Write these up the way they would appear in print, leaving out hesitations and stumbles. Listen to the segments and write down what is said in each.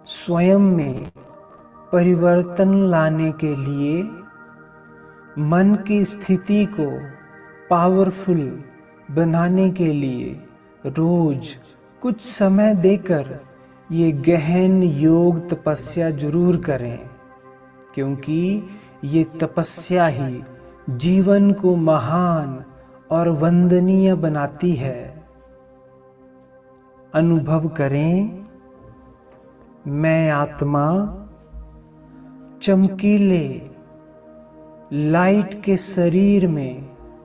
स्वयं में परिवर्तन लाने के लिए मन की स्थिति को पावरफुल बनाने के लिए रोज कुछ समय देकर ये गहन योग तपस्या जरूर करें, क्योंकि ये तपस्या ही जीवन को महान और वंदनीय बनाती है। अनुभव करें, मैं आत्मा चमकीले लाइट के शरीर में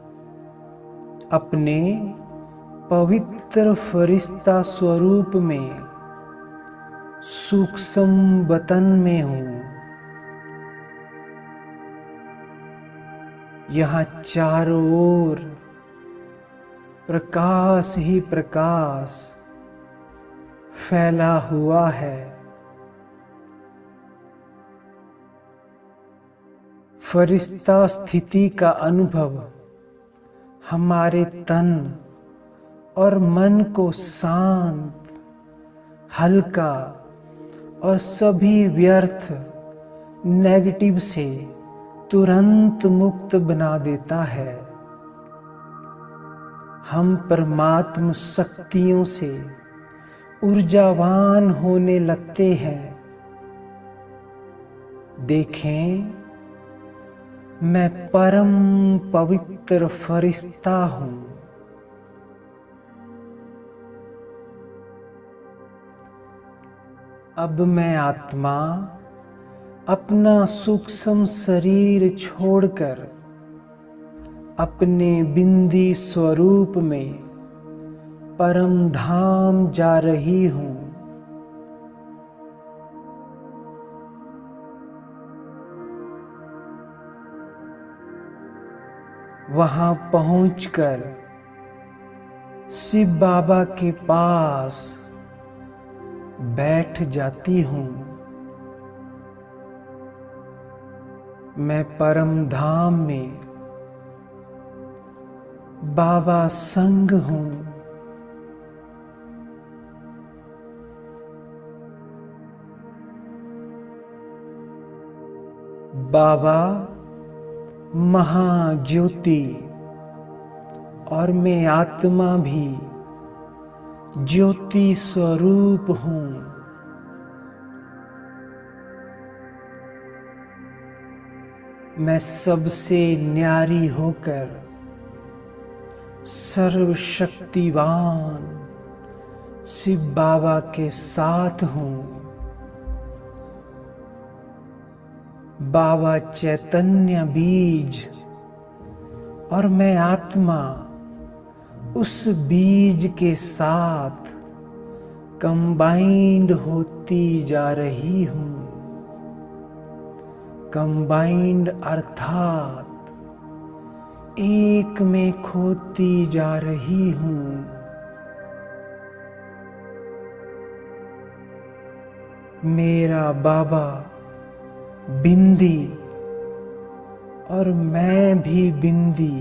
अपने पवित्र फरिश्ता स्वरूप में सूक्ष्म बतन में हूँ। यहाँ चारों ओर प्रकाश ही प्रकाश फैला हुआ है। फरिश्ता स्थिति का अनुभव हमारे तन और मन को शांत, हल्का और सभी व्यर्थ नेगेटिव से तुरंत मुक्त बना देता है। हम परमात्म शक्तियों से ऊर्जावान होने लगते हैं। देखें, मैं परम पवित्र फरिश्ता हूँ। अब मैं आत्मा अपना सूक्ष्म शरीर छोड़कर अपने बिंदी स्वरूप में परम धाम जा रही हूँ। वहां पहुंचकर शिव बाबा के पास बैठ जाती हूँ। मैं परम धाम में बाबा संग हूँ। बाबा महाज्योति और मैं आत्मा भी ज्योति स्वरूप हूँ। मैं सबसे न्यारी होकर सर्वशक्तिवान शिव बाबा के साथ हूँ। बाबा चैतन्य बीज और मैं आत्मा उस बीज के साथ कंबाइंड होती जा रही हूँ। कंबाइंड अर्थात एक में खोती जा रही हूँ। मेरा बाबा बिंदी और मैं भी बिंदी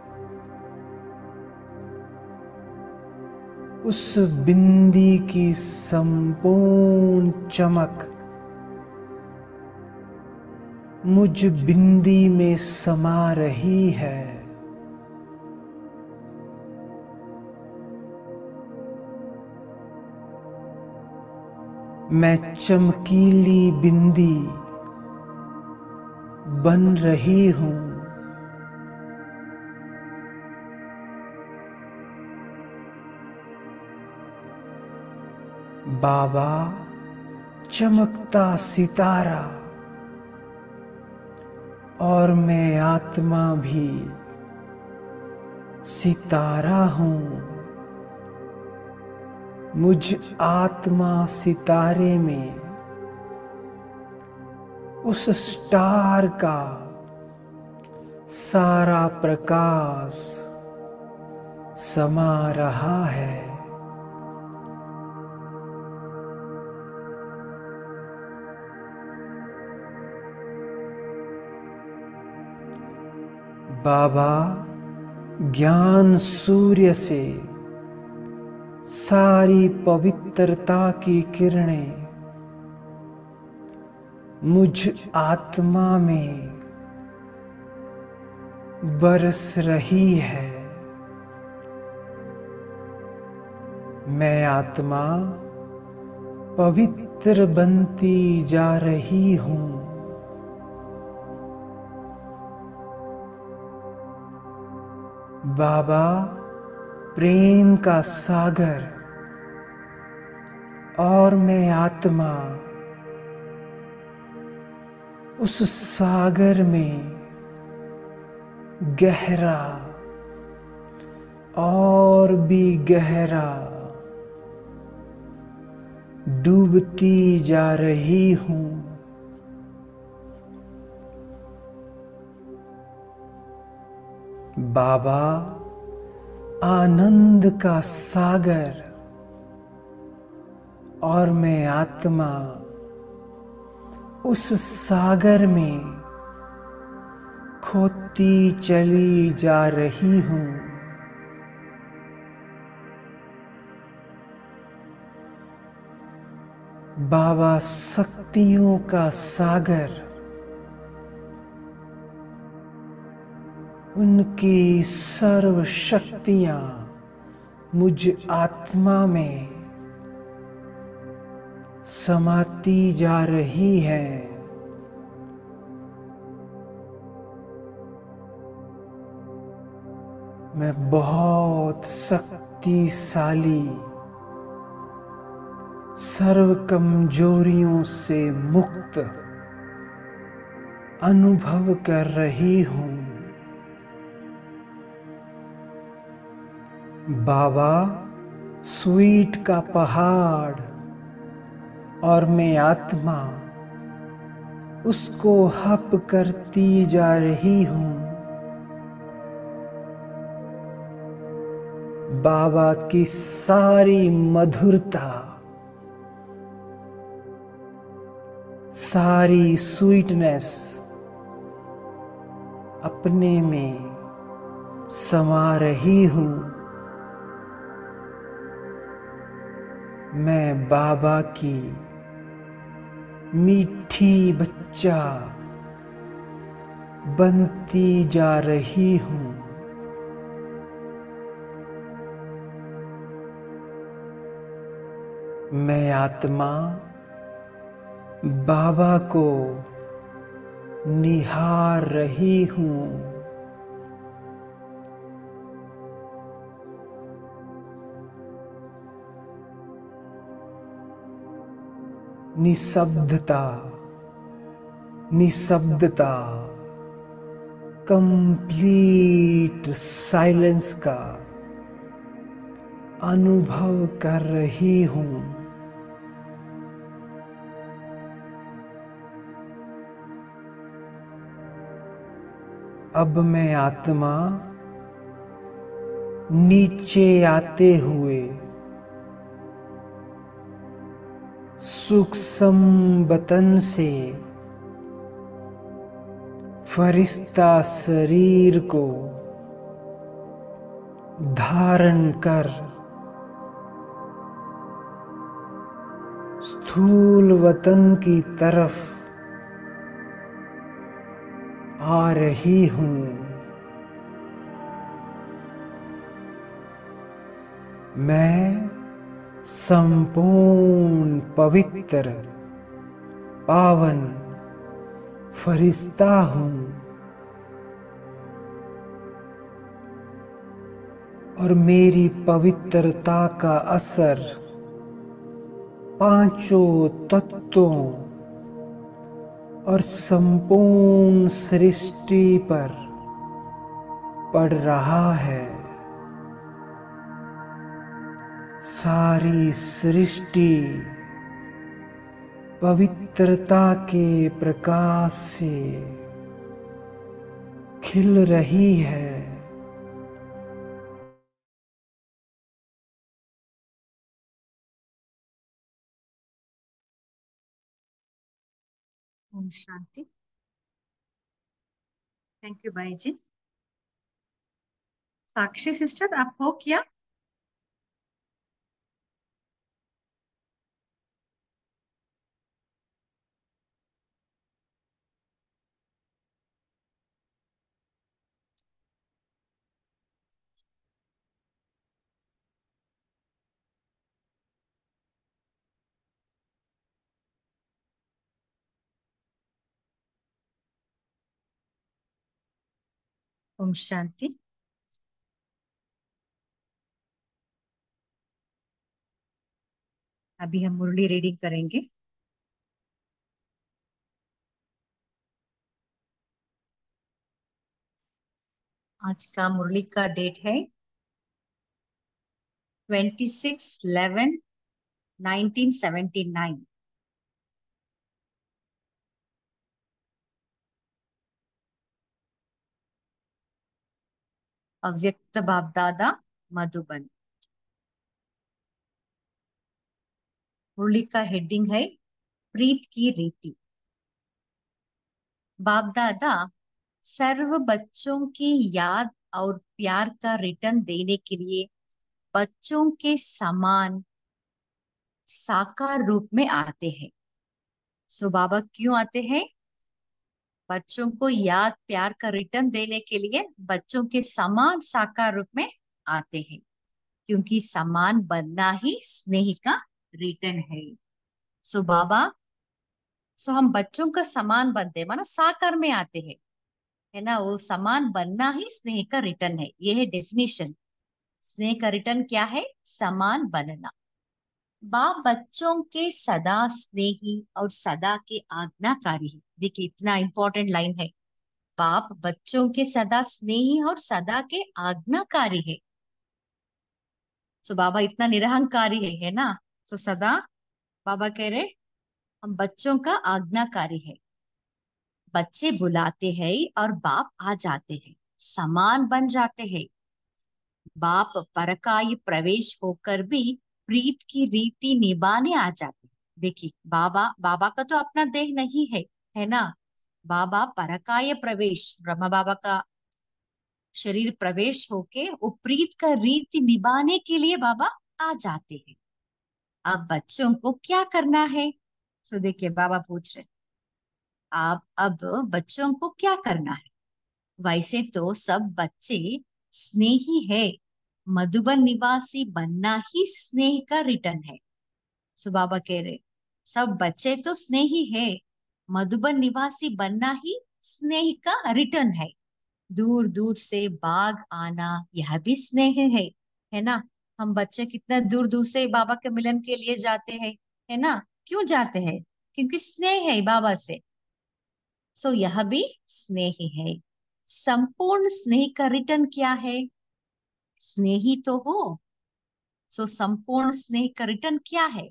उस बिंदी की संपूर्ण चमक मुझ बिंदी में समा रही है। मैं चमकीली बिंदी बन रही हूँ। बाबा चमकता सितारा और मैं आत्मा भी सितारा हूँ। मुझ आत्मा सितारे में उस स्टार का सारा प्रकाश समा रहा है। बाबा ज्ञान सूर्य से सारी पवित्रता की किरणें मुझ आत्मा में बरस रही है। मैं आत्मा पवित्र बनती जा रही हूँ। बाबा प्रेम का सागर और मैं आत्मा उस सागर में गहरा और भी गहरा डूबती जा रही हूँ। बाबा आनंद का सागर और मैं आत्मा उस सागर में खोती चली जा रही हूँ। बाबा शक्तियों का सागर, उनकी सर्व शक्तियाँ मुझ आत्मा में समाती जा रही है। मैं बहुत शक्तिशाली, सर्व कमजोरियों से मुक्त अनुभव कर रही हूँ। बाबा स्वीट का पहाड़ और मैं आत्मा उसको हप करती जा रही हूँ। बाबा की सारी मधुरता, सारी स्वीटनेस अपने में समा रही हूँ। मैं बाबा की मीठी बच्चा बनती जा रही हूँ। मैं आत्मा बाबा को निहार रही हूँ। निशब्दता, निशब्दता, कंप्लीट साइलेंस का अनुभव कर रही हूँ। अब मैं आत्मा नीचे आते हुए सूक्ष्म बतन से फरिश्ता शरीर को धारण कर स्थूल वतन की तरफ आ रही हूँ। मैं संपूर्ण पवित्र पावन फरिश्ता हूँ और मेरी पवित्रता का असर पांचों तत्वों और संपूर्ण सृष्टि पर पड़ रहा है। सारी सृष्टि पवित्रता के प्रकाश से खिल रही है। ओम शांति। थैंक यू भाई जी। साक्षी सिस्टर, आप हो क्या? ओम शांति। अभी हम मुरली रीडिंग करेंगे। आज का मुरली का डेट है 26/11/1979। अव्यक्त बाप दादा मधुबन। मुरली का हेडिंग है प्रीत की रीति। बाप दादा सर्व बच्चों की याद और प्यार का रिटर्न देने के लिए बच्चों के समान साकार रूप में आते हैं। सो बाबा क्यों आते हैं? बच्चों को याद प्यार का रिटर्न देने के लिए बच्चों के समान साकार रूप में आते हैं, क्योंकि समान बनना ही स्नेह का रिटर्न है। सो बाबा, हम बच्चों का समान बनते हैं, माना साकार में आते हैं, है ना। वो समान बनना ही स्नेह का रिटर्न है। ये है डेफिनेशन। स्नेह का रिटर्न क्या है? समान बनना। बाप बच्चों के सदा स्नेही और सदा के आज्ञाकारी है। देखिए, इतना इंपॉर्टेंट लाइन है। बाप बच्चों के सदा स्नेही और सदा के आज्ञाकारी है। सो बाबा इतना निरहंकारी है ना। सो सदा बाबा कह रहे हम बच्चों का आज्ञाकारी है। बच्चे बुलाते हैं और बाप आ जाते हैं, समान बन जाते हैं। बाप परकाई प्रवेश होकर भी प्रीत की रीति निभाने आ जाते हैं। देखिए, बाबा बाबा का तो अपना देह नहीं है ना। बाबा परकाय प्रवेश, ब्रह्मा बाबा का शरीर प्रवेश होके वो प्रीत का रीति निभाने के लिए बाबा आ जाते हैं। अब बच्चों को क्या करना है? तो देखिए, बाबा पूछ रहे आप अब बच्चों को क्या करना है। वैसे तो सब बच्चे स्नेही है। मधुबन निवासी बनना ही स्नेह का रिटर्न है। सो बाबा कह रहे सब बच्चे तो स्नेही है। मधुबन निवासी बनना ही स्नेह का रिटर्न है। दूर दूर से बाग आना यह भी स्नेह है ना। हम बच्चे कितना दूर दूर से बाबा के मिलन के लिए जाते हैं, है ना। क्यों जाते हैं? क्योंकि स्नेह है बाबा से। सो यह भी स्नेह है। संपूर्ण स्नेह का रिटर्न क्या है? स्नेही तो हो। सो संपूर्ण स्नेह का रिटर्न क्या है?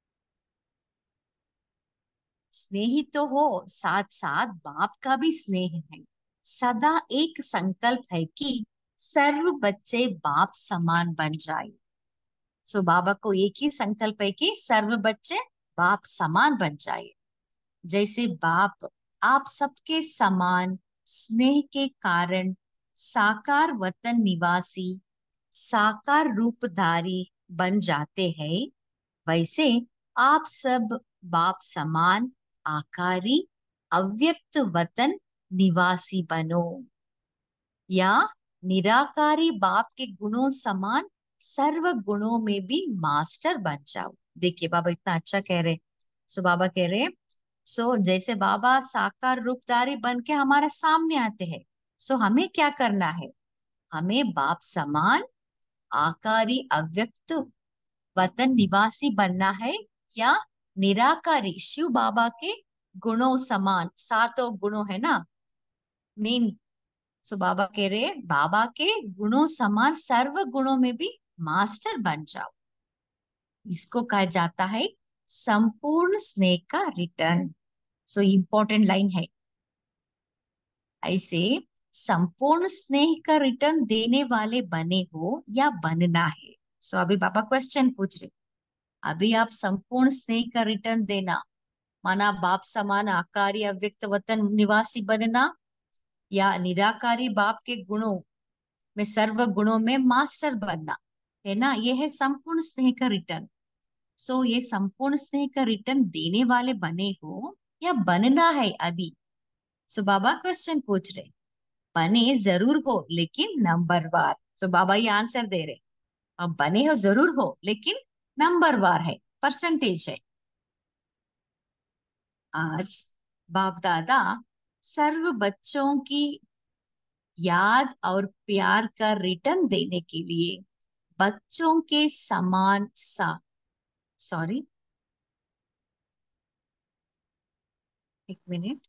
स्नेही तो हो, साथ साथ बाप का भी स्नेह है। सदा एक संकल्प है कि सर्व बच्चे बाप समान बन जाए। सो बाबा को एक ही संकल्प है कि सर्व बच्चे बाप समान बन जाए। जैसे बाप आप सबके समान स्नेह के कारण साकार वतन निवासी साकार रूपधारी बन जाते हैं, वैसे आप सब बाप समान आकारी अव्यक्त वतन निवासी बनो, या निराकारी बाप के गुणों समान सर्व गुणों में भी मास्टर बन जाओ। देखिए, बाबा इतना अच्छा कह रहे। सो बाबा कह रहे जैसे बाबा साकार रूपधारी बन के हमारे सामने आते हैं, हमें क्या करना है? हमें बाप समान आकारी अव्यक्त वतन निवासी बनना है, या निराकारी शिव बाबा के गुणों समान, सातों गुणों है ना मेन। बाबा कह रहे बाबा के गुणों समान सर्व गुणों में भी मास्टर बन जाओ। इसको कहा जाता है संपूर्ण स्नेह का रिटर्न। इंपॉर्टेंट लाइन है। ऐसे संपूर्ण स्नेह का रिटर्न देने वाले बने हो या बनना है। अभी बाबा क्वेश्चन पूछ रहे, अभी आप संपूर्ण स्नेह का रिटर्न देना, माना बाप समान आकारी अव्यक्त वतन निवासी बनना, या निराकारी बाप के गुणों में सर्व गुणों में मास्टर बनना, है ना। ये है संपूर्ण स्नेह का रिटर्न। ये संपूर्ण स्नेह का रिटर्न देने वाले बने हो या बनना है अभी। बाबा क्वेश्चन पूछ रहे, बने जरूर हो लेकिन नंबरवार। बाबा ये आंसर दे रहे, अब बने हो जरूर हो लेकिन नंबरवार है, परसेंटेज है। आज बाप दादा सर्व बच्चों की याद और प्यार का रिटर्न देने के लिए बच्चों के समान सा सॉरी, एक मिनट।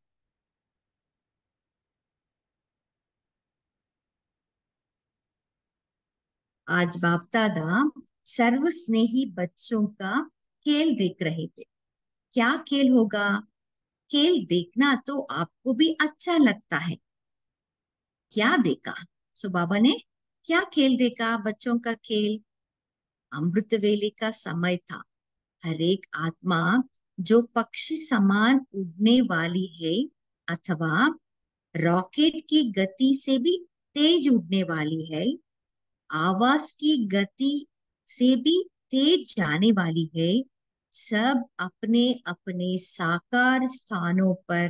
आज बाप दादा सर्व स्नेही बच्चों का खेल देख रहे थे। क्या खेल होगा? खेल देखना तो आपको भी अच्छा लगता है। क्या देखा? सो बाबा ने क्या खेल देखा? बच्चों का खेल। अमृत वेले का समय था। हर एक आत्मा जो पक्षी समान उड़ने वाली है अथवा रॉकेट की गति से भी तेज उड़ने वाली है, आवाज की गति से भी तेज जाने वाली है, सब अपने अपने साकार स्थानों पर,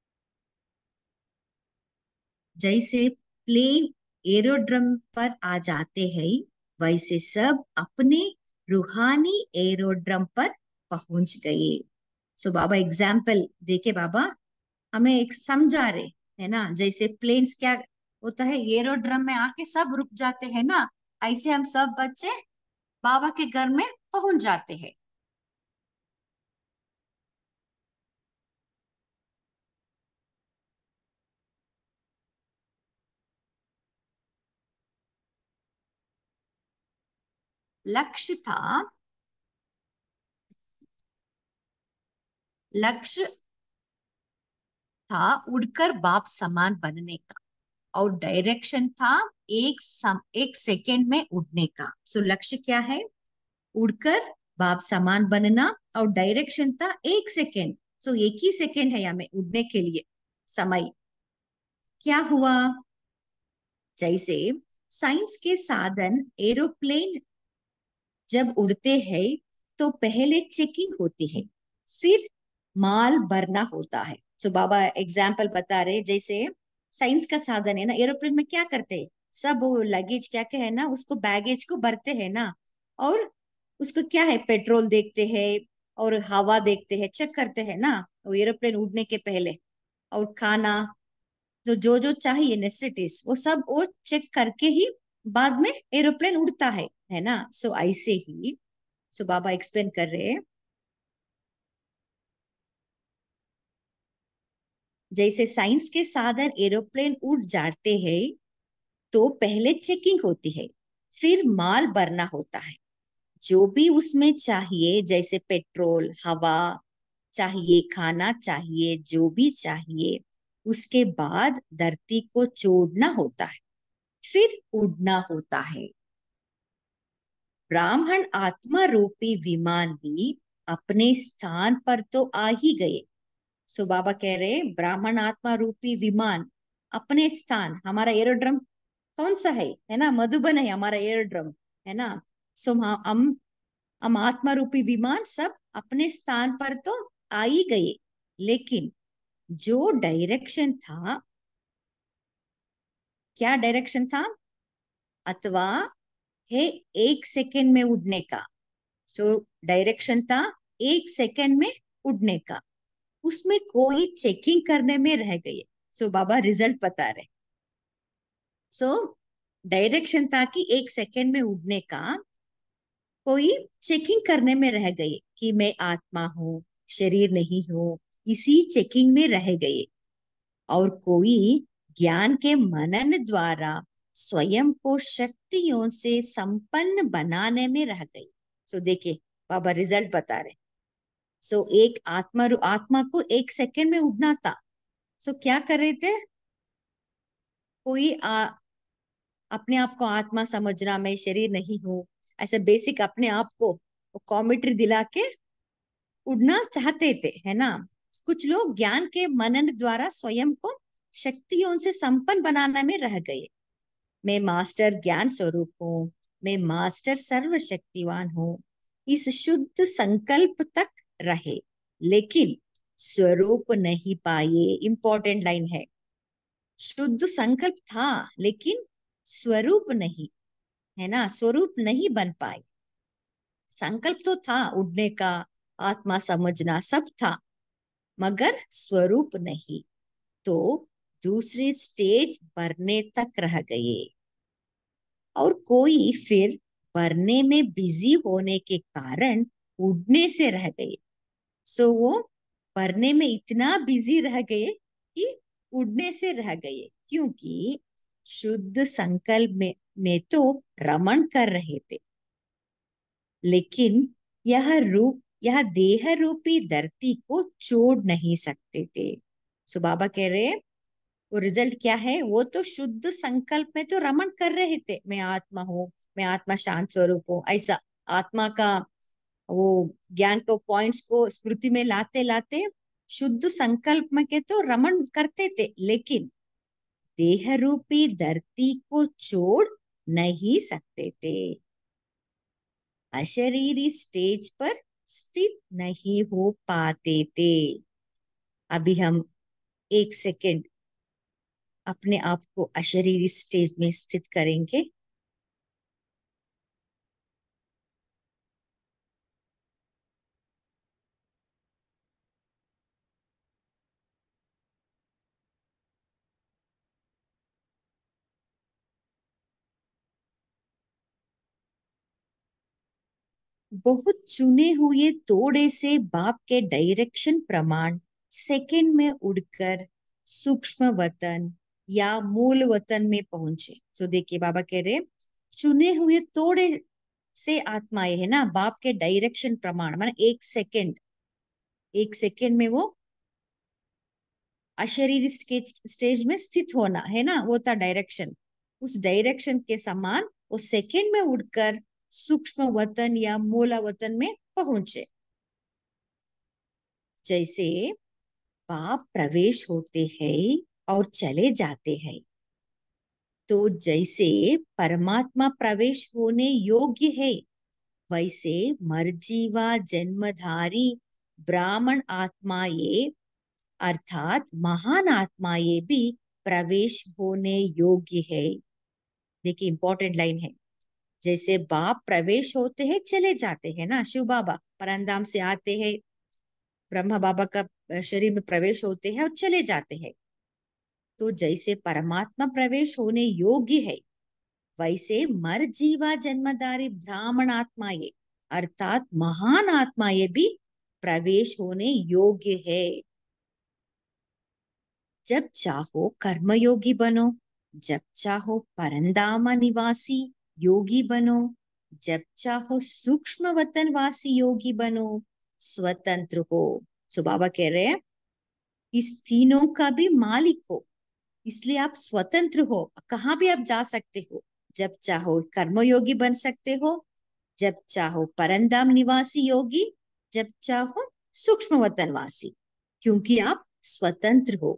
जैसे प्लेन एरोड्रम पर आ जाते हैं, वैसे सब अपने रूहानी एरोड्रम पर पहुंच गए। सो बाबा एग्जाम्पल देके बाबा हमें एक समझा रहे है ना, जैसे प्लेन्स क्या होता है, एरोड्रम में आके सब रुक जाते हैं ना, ऐसे हम सब बच्चे बाबा के घर में पहुंच जाते हैं। लक्ष्य था लक्ष्य था उड़कर बाप समान बनने का, और डायरेक्शन था एक सेकंड में उड़ने का। सो लक्ष्य क्या है? उड़कर बाप समान बनना, और डायरेक्शन था एक सेकंड। सो एक ही सेकंड है हमें उड़ने के लिए समय। क्या हुआ? जैसे साइंस के साधन एरोप्लेन जब उड़ते हैं तो पहले चेकिंग होती है, फिर माल भरना होता है। तो बाबा एग्जाम्पल बता रहे, जैसे साइंस का साधन है ना, एरोप्लेन में क्या करते हैं, सब वो लगेज क्या क्या है ना, उसको बैगेज को भरते हैं ना, और उसको क्या है, पेट्रोल देखते हैं और हवा देखते हैं, चेक करते हैं ना वो एरोप्लेन उड़ने के पहले। और खाना, जो जो जो चाहिए नेसेसिटीज, वो सब वो चेक करके ही बाद में एरोप्लेन उड़ता है ना। सो ऐसे ही, सो बाबा एक्सप्लेन कर रहे हैं, जैसे साइंस के साधन एरोप्लेन उड़ जाते हैं तो पहले चेकिंग होती है, फिर माल भरना होता है, जो भी उसमें चाहिए, जैसे पेट्रोल, हवा चाहिए, खाना चाहिए, जो भी चाहिए, उसके बाद धरती को छोड़ना होता है, फिर उड़ना होता है। ब्राह्मण आत्मा रूपी विमान भी अपने स्थान पर तो आ ही गए। सो बाबा कह रहे ब्राह्मण आत्मा रूपी विमान अपने स्थान, हमारा एरोड्रम कौन सा है ना, मधुबन है हमारा एरोड्रम, है ना। सो हम आत्मा रूपी विमान सब अपने स्थान पर तो आ ही गए, लेकिन जो डायरेक्शन था, क्या डायरेक्शन था? अथवा है एक सेकंड में उड़ने का। सो डायरेक्शन था एक सेकंड में उड़ने का, उसमें कोई चेकिंग करने में रह गए। सो बाबा रिजल्ट बता रहे। सो डायरेक्शन था कि एक सेकंड में उड़ने का, कोई चेकिंग करने में रह गए कि मैं आत्मा हूँ, शरीर नहीं हूँ, इसी चेकिंग में रह गए। और कोई ज्ञान के मनन द्वारा स्वयं को शक्तियों से संपन्न बनाने में रह गई। सो देखिए बाबा रिजल्ट बता रहे। सो एक आत्मा को एक सेकंड में उड़ना था। सो क्या कर रहे थे, कोई अपने आप को आत्मा समझना, मैं शरीर नहीं हूँ, ऐसे बेसिक अपने आप को कॉमेंट्री दिला के उड़ना चाहते थे, है ना। कुछ लोग ज्ञान के मनन द्वारा स्वयं को शक्तियों से संपन्न बनाने में रह गए। मैं मास्टर ज्ञान स्वरूप हूँ, मैं मास्टर सर्वशक्तिवान हूँ, इस शुद्ध संकल्प तक रहे, लेकिन स्वरूप नहीं पाए। इंपॉर्टेंट लाइन है, शुद्ध संकल्प था लेकिन स्वरूप नहीं, है ना, स्वरूप नहीं बन पाए। संकल्प तो था उड़ने का, आत्मा समझना सब था, मगर स्वरूप नहीं। तो दूसरी स्टेज भरने तक रह गए और कोई फिर भरने में बिजी होने के कारण उड़ने से रह गए। सो वो भरने में इतना बिजी रह गए कि उड़ने से रह गए, क्योंकि शुद्ध संकल्प में तो रमण कर रहे थे, लेकिन यह देह रूपी धरती को छोड़ नहीं सकते थे। सो बाबा कह रहे हैं वो रिजल्ट क्या है, वो तो शुद्ध संकल्प में तो रमण कर रहे थे, मैं आत्मा हूँ, मैं आत्मा शांत स्वरूप हूँ, ऐसा आत्मा का वो ज्ञान को पॉइंट्स को स्मृति में लाते लाते शुद्ध संकल्प में के तो रमण करते थे, लेकिन देह रूपी धरती को छोड़ नहीं सकते थे, अशरीरी स्टेज पर स्थित नहीं हो पाते थे। अभी हम एक सेकेंड अपने आप को अशरीरी स्टेज में स्थित करेंगे। बहुत चुने हुए तोड़े से बाप के डायरेक्शन प्रमाण सेकंड में उड़कर सूक्ष्म वतन या मूल वतन में पहुंचे। तो देखिए बाबा कह रहे चुने हुए तोड़े से आत्माएं है ना, बाप के डायरेक्शन प्रमाण माने एक सेकेंड में वो अशरीरी स्टेज में स्थित होना है ना, वो था डायरेक्शन। उस डायरेक्शन के समान वो सेकेंड में उड़कर सूक्ष्म वतन या मूला वतन में पहुंचे। जैसे बाप प्रवेश होते हैं और चले जाते हैं, तो जैसे परमात्मा प्रवेश होने योग्य है, वैसे मर्जीवा जन्मधारी ब्राह्मण आत्माएं अर्थात महान आत्माएं भी प्रवेश होने योग्य है। देखिए इंपॉर्टेंट लाइन है, जैसे बाप प्रवेश होते हैं चले जाते हैं ना, शिव बाबा परंधाम से आते हैं, ब्रह्मा बाबा का शरीर में प्रवेश होते हैं और चले जाते हैं, तो जैसे परमात्मा प्रवेश होने योग्य है, वैसे मर जीवा जन्मधारी ब्राह्मण आत्माएं अर्थात महान आत्माएं भी प्रवेश होने योग्य है। जब चाहो कर्मयोगी बनो, जब चाहो परंदामा निवासी योगी बनो, जब चाहो सूक्ष्म वतनवासी योगी बनो, स्वतंत्र हो। सो बाबा कह रहे हैं इस तीनों का भी मालिक हो, इसलिए आप स्वतंत्र हो, कहाँ भी आप जा सकते हो। जब चाहो कर्मयोगी बन सकते हो, जब चाहो परंधाम निवासी योगी, जब चाहो सूक्ष्म वतनवासी, क्योंकि आप स्वतंत्र हो।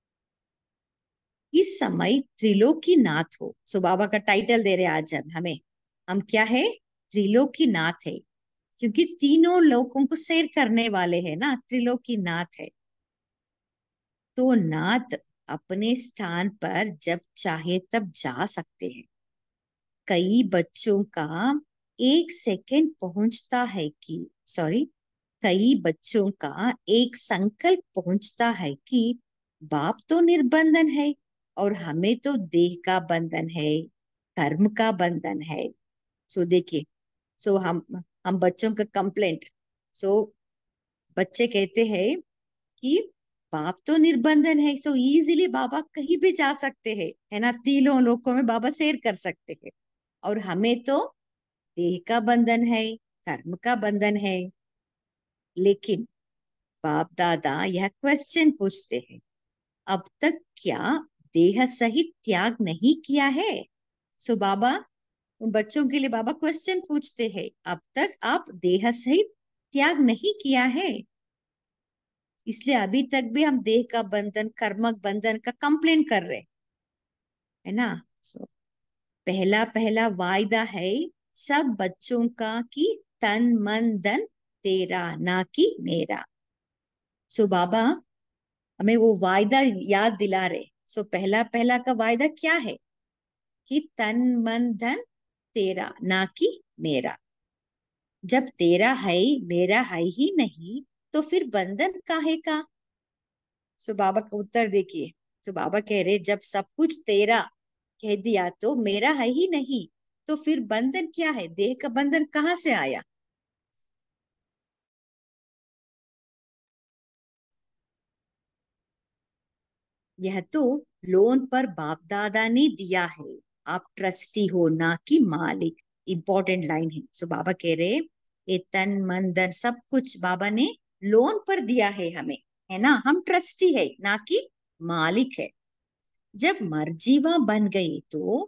इस समय त्रिलोकी नाथ हो। सो बाबा का टाइटल दे रहे आज हम क्या है, त्रिलोकी नाथ है, क्योंकि तीनों लोगों को शेयर करने वाले हैं ना, त्रिलोकी नाथ है। तो नाथ अपने स्थान पर जब चाहे तब जा सकते हैं। कई बच्चों का एक सेकंड पहुंचता है कि सॉरी कई बच्चों का एक संकल्प पहुंचता है कि बाप तो निर्बंधन है और हमें तो देह का बंधन है, कर्म का बंधन है। सो देखिए, सो हम बच्चों का कंप्लेंट, सो बच्चे कहते हैं कि बाप तो निर्बंधन है, सो इजीली बाबा कहीं भी जा सकते हैं, है ना, तीनों लोकों में बाबा शेयर कर सकते हैं, और हमें तो देह का बंधन है, कर्म का बंधन है। लेकिन बाप दादा यह क्वेश्चन पूछते हैं, अब तक क्या देह सहित त्याग नहीं किया है? सो बाबा उन बच्चों के लिए बाबा क्वेश्चन पूछते हैं, अब तक आप देह सहित त्याग नहीं किया है? इसलिए अभी तक भी हम देह का बंधन कर्मक बंधन का कंप्लेन कर रहे है ना। सो पहला पहला वायदा है सब बच्चों का कि तन मन धन तेरा ना कि मेरा। सो बाबा हमें वो वायदा याद दिला रहे। सो पहला पहला का वायदा क्या है कि तन मन धन तेरा ना कि मेरा। जब तेरा है मेरा है ही नहीं, तो फिर बंधन काहे का? सो बाबा का उत्तर देखिए, तो बाबा कह रहे जब सब कुछ तेरा कह दिया तो मेरा है ही नहीं, तो फिर बंधन क्या है? देह का बंधन कहाँ से आया? यह तो लोन पर बाप दादा ने दिया है। आप ट्रस्टी हो ना कि मालिक। इंपॉर्टेंट लाइन है। सो बाबा कह रहे ये तन मन धन सब कुछ बाबा ने लोन पर दिया है हमें, है ना। हम ट्रस्टी है ना कि मालिक है। जब मर्जीवा बन गए तो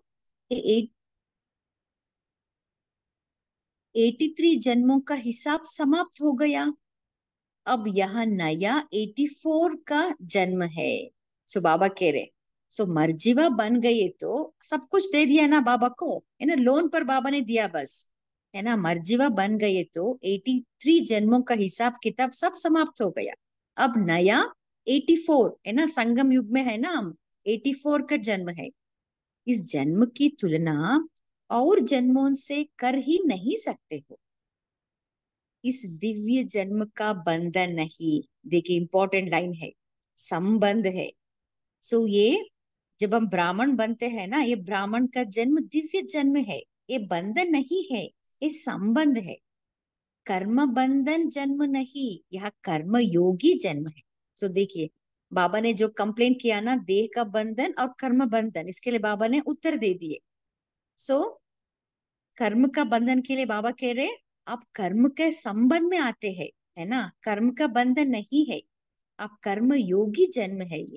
83 जन्मों का हिसाब समाप्त हो गया। अब यह नया 84 का जन्म है। सो बाबा कह रहे सो मर्जीवा बन गई तो सब कुछ दे दिया ना बाबा को, है ना। लोन पर बाबा ने दिया बस, है ना। मर्जीवा बन गए तो 83 जन्मों का हिसाब किताब सब समाप्त हो गया। अब नया 84, है ना। संगम युग में है ना हम। 84 का जन्म है। इस जन्म की तुलना और जन्मों से कर ही नहीं सकते हो। इस दिव्य जन्म का बंधन नहीं। देखिए इंपॉर्टेंट लाइन है, संबंध है। सो ये जब हम ब्राह्मण बनते हैं ना, ये ब्राह्मण का जन्म दिव्य जन्म है। ये बंधन नहीं है, ये संबंध है। कर्म बंधन जन्म नहीं, यह कर्म योगी जन्म है। सो देखिए बाबा ने जो कंप्लेंट किया ना, देह का बंधन और कर्म बंधन, इसके लिए बाबा ने उत्तर दे दिए। सो कर्म का बंधन के लिए बाबा कह रहे आप कर्म के संबंध में आते हैं, है ना। कर्म का बंधन नहीं है, आप कर्म योगी जन्म है ये।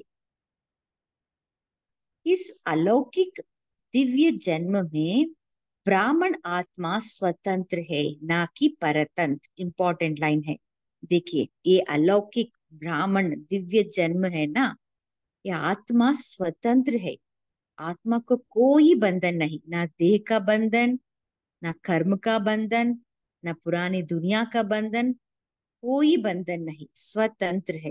इस अलौकिक दिव्य जन्म में ब्राह्मण आत्मा स्वतंत्र है ना कि परतंत्र। इंपॉर्टेंट लाइन है। देखिए ये अलौकिक ब्राह्मण दिव्य जन्म है ना, ये आत्मा स्वतंत्र है। आत्मा को कोई बंधन नहीं, ना देह का बंधन, ना कर्म का बंधन, ना पुरानी दुनिया का बंधन। कोई बंधन नहीं, स्वतंत्र है।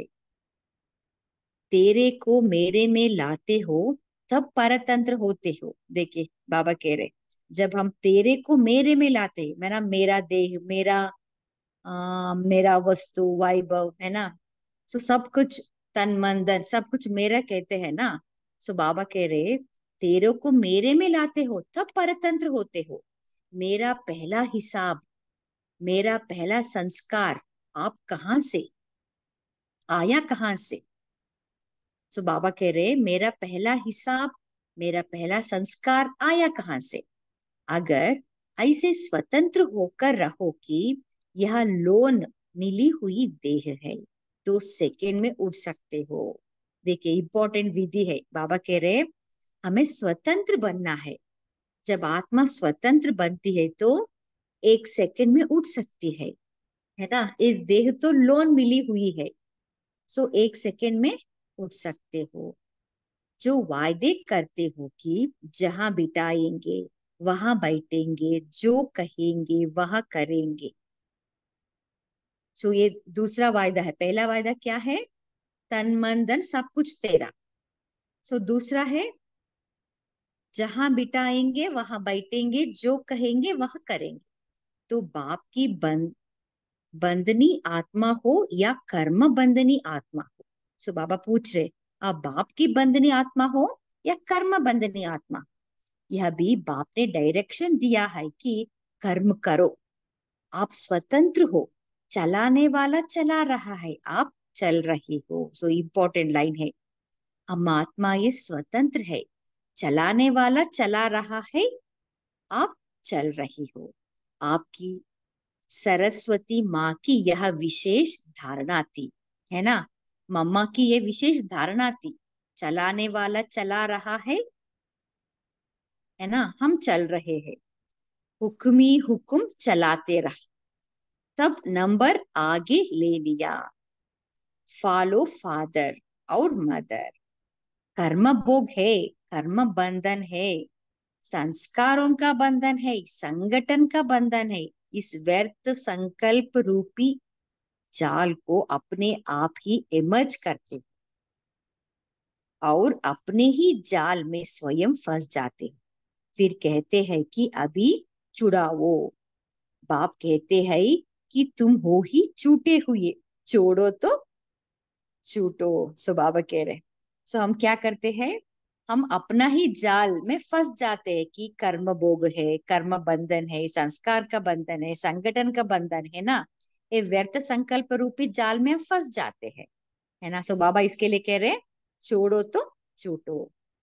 तेरे को मेरे में लाते हो तब परतंत्र होते हो। देखिए बाबा कह रहे जब हम तेरे को मेरे में लाते, मेरा मेरा देह, मेरा मेरा वस्तु वैभव, है ना। सो सब कुछ तन मन धन सब कुछ मेरा कहते हैं ना। सो बाबा कह रहे तेरे को मेरे में लाते हो तब परतंत्र होते हो। मेरा पहला हिसाब, मेरा पहला संस्कार आप कहाँ से आया, कहाँ से? तो बाबा कह रहे मेरा पहला हिसाब, मेरा पहला संस्कार आया कहाँ से? अगर ऐसे स्वतंत्र होकर रहो कि यह लोन मिली हुई देह है तो सेकंड में उठ सकते हो। देखिए इंपॉर्टेंट विधि है। बाबा कह रहे हमें स्वतंत्र बनना है। जब आत्मा स्वतंत्र बनती है तो एक सेकंड में उठ सकती है ना। इस देह तो लोन मिली हुई है, सो एक सेकंड में उठ सकते हो। जो वायदे करते हो कि जहां बिताएंगे वहां बैठेंगे, जो कहेंगे वह करेंगे। सो ये दूसरा वायदा है। पहला वायदा क्या है? तन मन धन सब कुछ तेरा। सो दूसरा है जहां बिताएंगे वहां बैठेंगे, जो कहेंगे वह करेंगे। तो बाप की बंदनी आत्मा हो या कर्म बंदनी आत्मा हो। सो बाबा पूछ रहे आप बाप की बंदनी आत्मा हो या कर्म बंदनी आत्मा। यह भी बाप ने डायरेक्शन दिया है कि कर्म करो। आप स्वतंत्र हो, चलाने वाला चला रहा है, आप चल रहे हो। सो इम्पोर्टेंट लाइन है, हम आत्मा ये स्वतंत्र है, चलाने वाला चला रहा है, आप चल रही हो। आपकी सरस्वती माँ की यह विशेष धारणा थी, है ना। मम्मा की ये विशेष धारणा थी, चलाने वाला चला रहा है ना, हम चल रहे हैं। हुक्मी हुक्म चलाते रहा, तब नंबर आगे ले लिया। फॉलो फादर और मदर। कर्म भोग है, कर्म बंधन है, संस्कारों का बंधन है, संगठन का बंधन है। इस व्यर्थ संकल्प रूपी जाल को अपने आप ही इमर्ज करते और अपने ही जाल में स्वयं फंस जाते, फिर कहते हैं कि अभी छुड़ाओ। बाप कहते हैं कि तुम हो ही छूटे हुए, छोड़ो तो छूटो। सो बाबा कह रहे सो हम क्या करते हैं, हम अपना ही जाल में फंस जाते हैं कि कर्म भोग है, कर्म बंधन है, संस्कार का बंधन है, संगठन का बंधन है ना। ये व्यर्थ संकल्प रूपी जाल में हम फंस जाते हैं, है ना। सो बाबा इसके लिए कह रहे हैं, छोड़ो तो छूटो।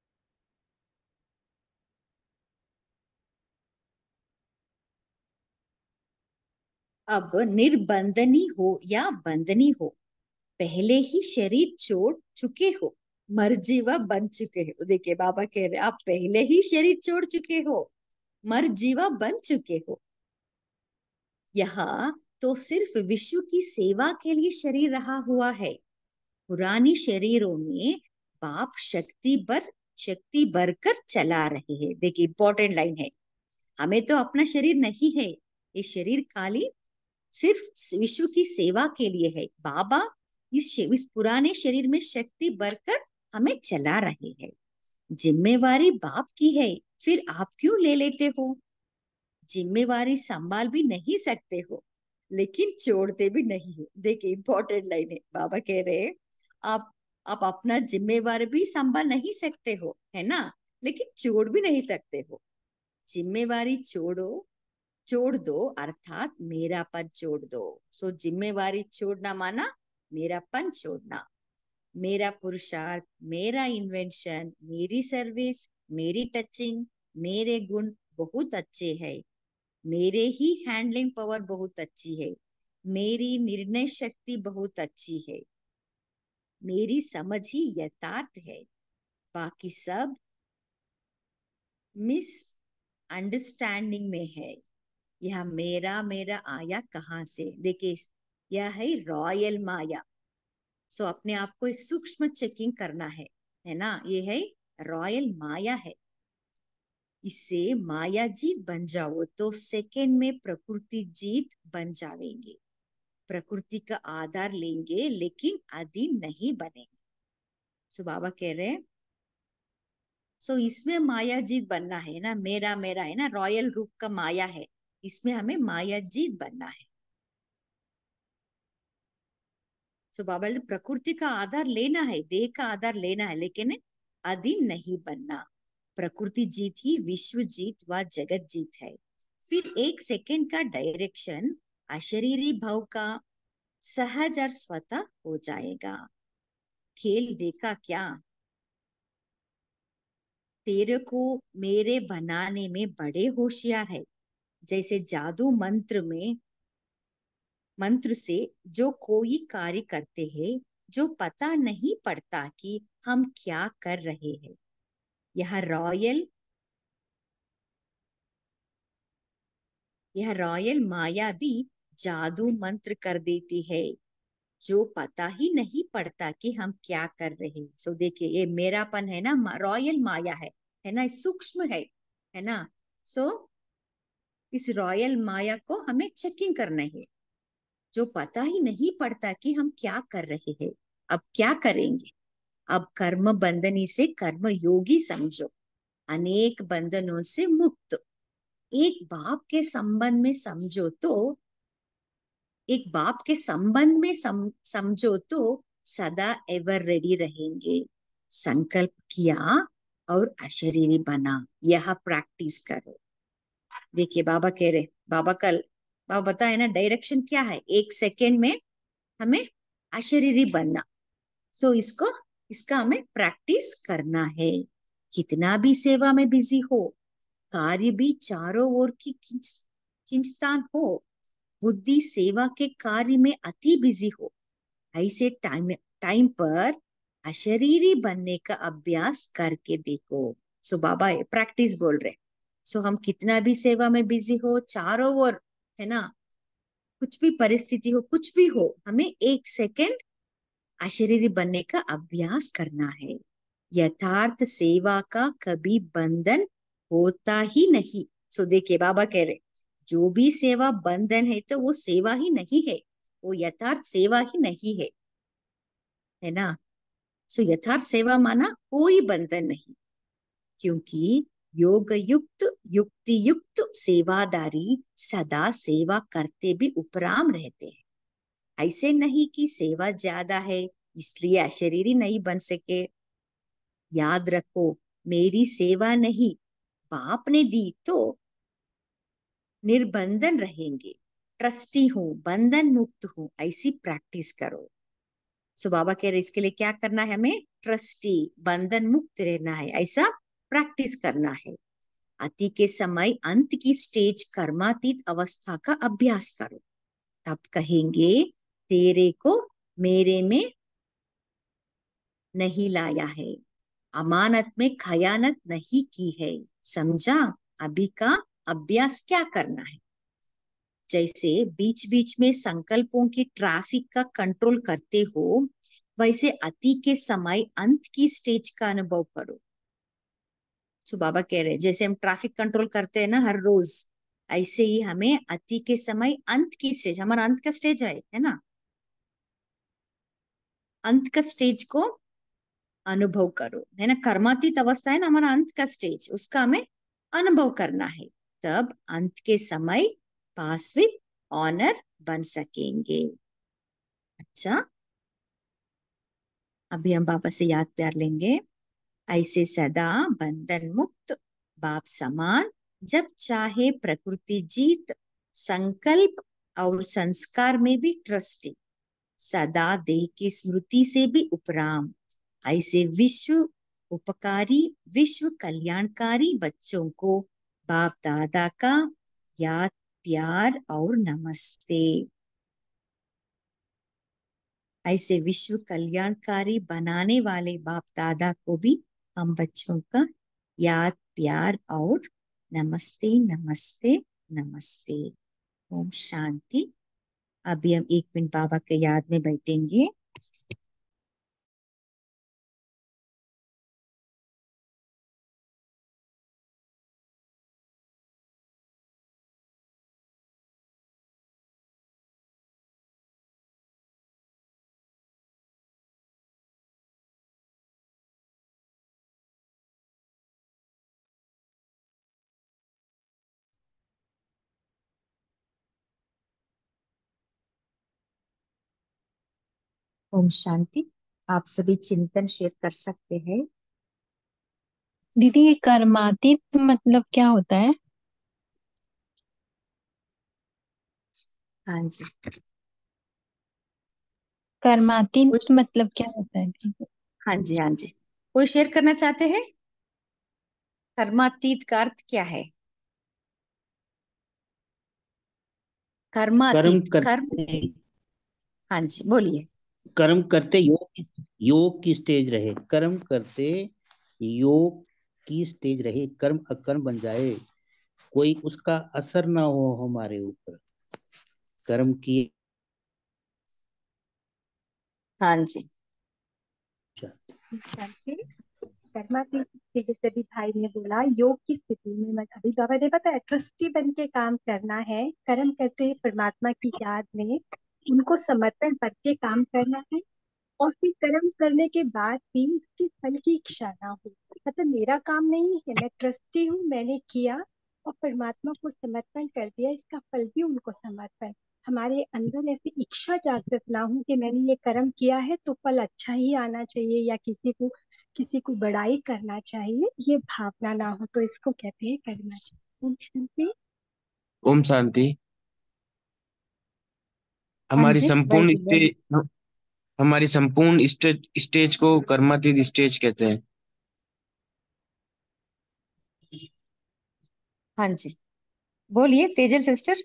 अब निर्बंधनी हो या बंधनी हो, पहले ही शरीर छोड़ चुके हो, मर्जीवा बन चुके हो। देखिए बाबा कह रहे आप पहले ही शरीर छोड़ चुके हो, मर्जीवा बन चुके हो। यहाँ तो सिर्फ विश्व की सेवा के लिए शरीर रहा हुआ है। पुरानी शरीरों में बाप शक्ति भरकर चला रहे हैं। देखिए इंपॉर्टेंट लाइन है, हमें तो अपना शरीर नहीं है, ये शरीर खाली सिर्फ विश्व की सेवा के लिए है। बाबा इस पुराने शरीर में शक्ति भरकर हमें चला रहे हैं। जिम्मेवारी बाप की है, फिर आप क्यों ले लेते हो। जिम्मेवारी संभाल भी नहीं सकते हो, लेकिन छोड़ते भी नहीं हो। देखिए इंपॉर्टेंट लाइन है, बाबा कह रहे हैं आप आप अपना जिम्मेवार भी संभाल नहीं सकते हो, है ना, लेकिन छोड़ भी नहीं सकते हो। जिम्मेवारी छोड़ दो अर्थात मेरापन छोड़ दो। सो जिम्मेवारी छोड़ना माना मेरापन छोड़ना। मेरा पुरुषार्थ, मेरा इन्वेंशन, मेरी सर्विस, मेरी टचिंग, मेरे गुण बहुत अच्छे हैं, मेरे ही हैंडलिंग पावर बहुत अच्छी है, मेरी निर्णय शक्ति बहुत अच्छी है, मेरी समझ ही यथार्थ है, बाकी सब मिस अंडरस्टैंडिंग में है। यह मेरा मेरा आया कहाँ से। देखिए यह है रॉयल माया। सो अपने आप को सूक्ष्म चेकिंग करना है ना। ये है रॉयल माया है, इससे माया जीत बन जाओ तो सेकंड में प्रकृति जीत बन जावेंगे। प्रकृति का आधार लेंगे लेकिन अधीन नहीं बनेंगे। सो बाबा कह रहे हैं, सो इसमें माया जीत बनना है ना, मेरा मेरा है ना, रॉयल रूप का माया है, इसमें हमें माया जीत बनना है। सो बाबा प्रकृति का आधार लेना है, देह का आधार लेना है, लेकिन अधीन नहीं बनना। प्रकृति जीत ही विश्व जीत व जगत जीत है। फिर एक सेकंड का डायरेक्शन अशरीरी भाव का सहज और स्वतः हो जाएगा। खेल देखा क्या, तेरे को मेरे बनाने में बड़े होशियार है। जैसे जादू मंत्र से जो कोई कार्य करते हैं, जो पता नहीं पड़ता कि हम क्या कर रहे हैं। यह रॉयल माया भी जादू मंत्र कर देती है, जो पता ही नहीं पड़ता कि हम क्या कर रहे हैं। सो देखिए ये मेरापन है ना, रॉयल माया है ना, सूक्ष्म है ना। सो इस रॉयल माया को हमें चेकिंग करना है, जो पता ही नहीं पड़ता कि हम क्या कर रहे हैं। अब क्या करेंगे, अब कर्म बंधनी से कर्म योगी समझो, अनेक बंधनों से मुक्त। एक बाप के संबंध में समझो तो एक बाप के संबंध में समझो तो सदा एवर रेडी रहेंगे। संकल्प किया और अशरीरी बना, यह प्रैक्टिस करो। देखिए बाबा कह रहे, बाबा बताए ना डायरेक्शन क्या है, एक सेकेंड में हमें अशरीरी बनना। सो इसका हमें प्रैक्टिस करना है। कितना भी सेवा में बिजी हो, कार्य भी चारों ओर की खिंचतान हो, बुद्धि सेवा के कार्य में अति बिजी हो, ऐसे टाइम पर अशरीरी बनने का अभ्यास करके देखो। सो बाबा प्रैक्टिस बोल रहे। सो हम कितना भी सेवा में बिजी हो, चारों ओर, है ना, कुछ भी परिस्थिति हो, कुछ भी हो, हमें एक सेकंड अशरीरी बनने का अभ्यास करना है। यथार्थ सेवा का कभी बंधन होता ही नहीं। सो देखिए बाबा कह रहे, जो भी सेवा बंधन है तो वो सेवा ही नहीं है, वो यथार्थ सेवा ही नहीं है ना। सो यथार्थ सेवा माना कोई बंधन नहीं, क्योंकि योग युक्त युक्ति युक्त सेवादारी सदा सेवा करते भी उपराम रहते हैं। ऐसे नहीं कि सेवा ज्यादा है इसलिए अशरीरी नहीं बन सके, याद रखो, मेरी सेवा नहीं, बाप ने दी तो निर्बंधन रहेंगे। ट्रस्टी हूं, बंधन मुक्त हूं, ऐसी प्रैक्टिस करो। सो बाबा कह रहे इसके लिए क्या करना है, हमें ट्रस्टी, बंधन मुक्त रहना है, ऐसा प्रैक्टिस करना है। अति के समय अंत की स्टेज कर्मातीत अवस्था का अभ्यास करो, तब कहेंगे तेरे को मेरे में नहीं लाया है, अमानत में खयानत नहीं की है। समझा? अभी का अभ्यास क्या करना है। जैसे बीच बीच में संकल्पों की ट्रैफिक का कंट्रोल करते हो, वैसे अति के समय अंत की स्टेज का अनुभव करो। तो बाबा कह रहे हैं जैसे हम ट्रैफिक कंट्रोल करते हैं ना हर रोज, ऐसे ही हमें अति के समय अंत की स्टेज, हमारा अंत का स्टेज है ना, अंत का स्टेज को अनुभव करो, है ना। कर्मातीत अवस्था है ना हमारा अंत का स्टेज, उसका हमें अनुभव करना है, तब अंत के समय पास विद ऑनर बन सकेंगे। अच्छा, अभी हम बाबा से याद प्यार लेंगे। ऐसे सदा बंधन मुक्त बाप समान, जब चाहे प्रकृति जीत, संकल्प और संस्कार में भी ट्रस्टी, सदा देह की स्मृति से भी उपराम, ऐसे विश्व उपकारी, विश्व कल्याणकारी बच्चों को बाप दादा का याद प्यार और नमस्ते। ऐसे विश्व कल्याणकारी बनाने वाले बाप दादा को भी हम बच्चों का याद प्यार और नमस्ते नमस्ते नमस्ते। ओम शांति। अभी हम 1 मिनट बाबा के याद में बैठेंगे। ओम शांति। आप सभी चिंतन शेयर कर सकते हैं। दीदी ये कर्मातीत मतलब क्या होता है? हाँ जी, कर्मातीत कुछ, मतलब क्या होता है? हाँ जी हाँ जी, कोई शेयर करना चाहते हैं? कर्मातीत का अर्थ क्या है? कर्म कर्मातीत, कर्म, करते हाँ जी बोलिए। कर्म करते योग की स्टेज रहे, कर्म करते योग की स्टेज रहे, कर्म अकर्म बन जाए, कोई उसका असर ना हो हमारे ऊपर, कर्म की। हाँ जी, करके कर्मातीत से, जैसे अभी भाई ने बोला योग की स्थिति में, मैं अभी बाबा ने बताया ट्रस्टी बन के काम करना है, कर्म करते हैं परमात्मा की याद में, उनको समर्पण करके काम करना है, और फिर कर्म करने के बाद भी इसके फल की इच्छा ना हो। मतलब मेरा काम नहीं है, मैं ट्रस्टी हूँ, मैंने किया और परमात्मा को समर्पण कर दिया, इसका फल भी उनको समर्पण। हमारे अंदर ऐसी इच्छा जागृत ना हो कि मैंने ये कर्म किया है तो फल अच्छा ही आना चाहिए, या किसी को बड़ाई करना चाहिए, ये भावना ना हो, तो इसको कहते हैं कर्म। ओम शांति। ओम शांति। हाँ हमारी जी संपूर्ण वही बोलिए। हमारी संपूर्ण स्टेज स्टेज को कर्मातीत स्टेज कहते हैं। हाँ जी बोलिए तेजल सिस्टर।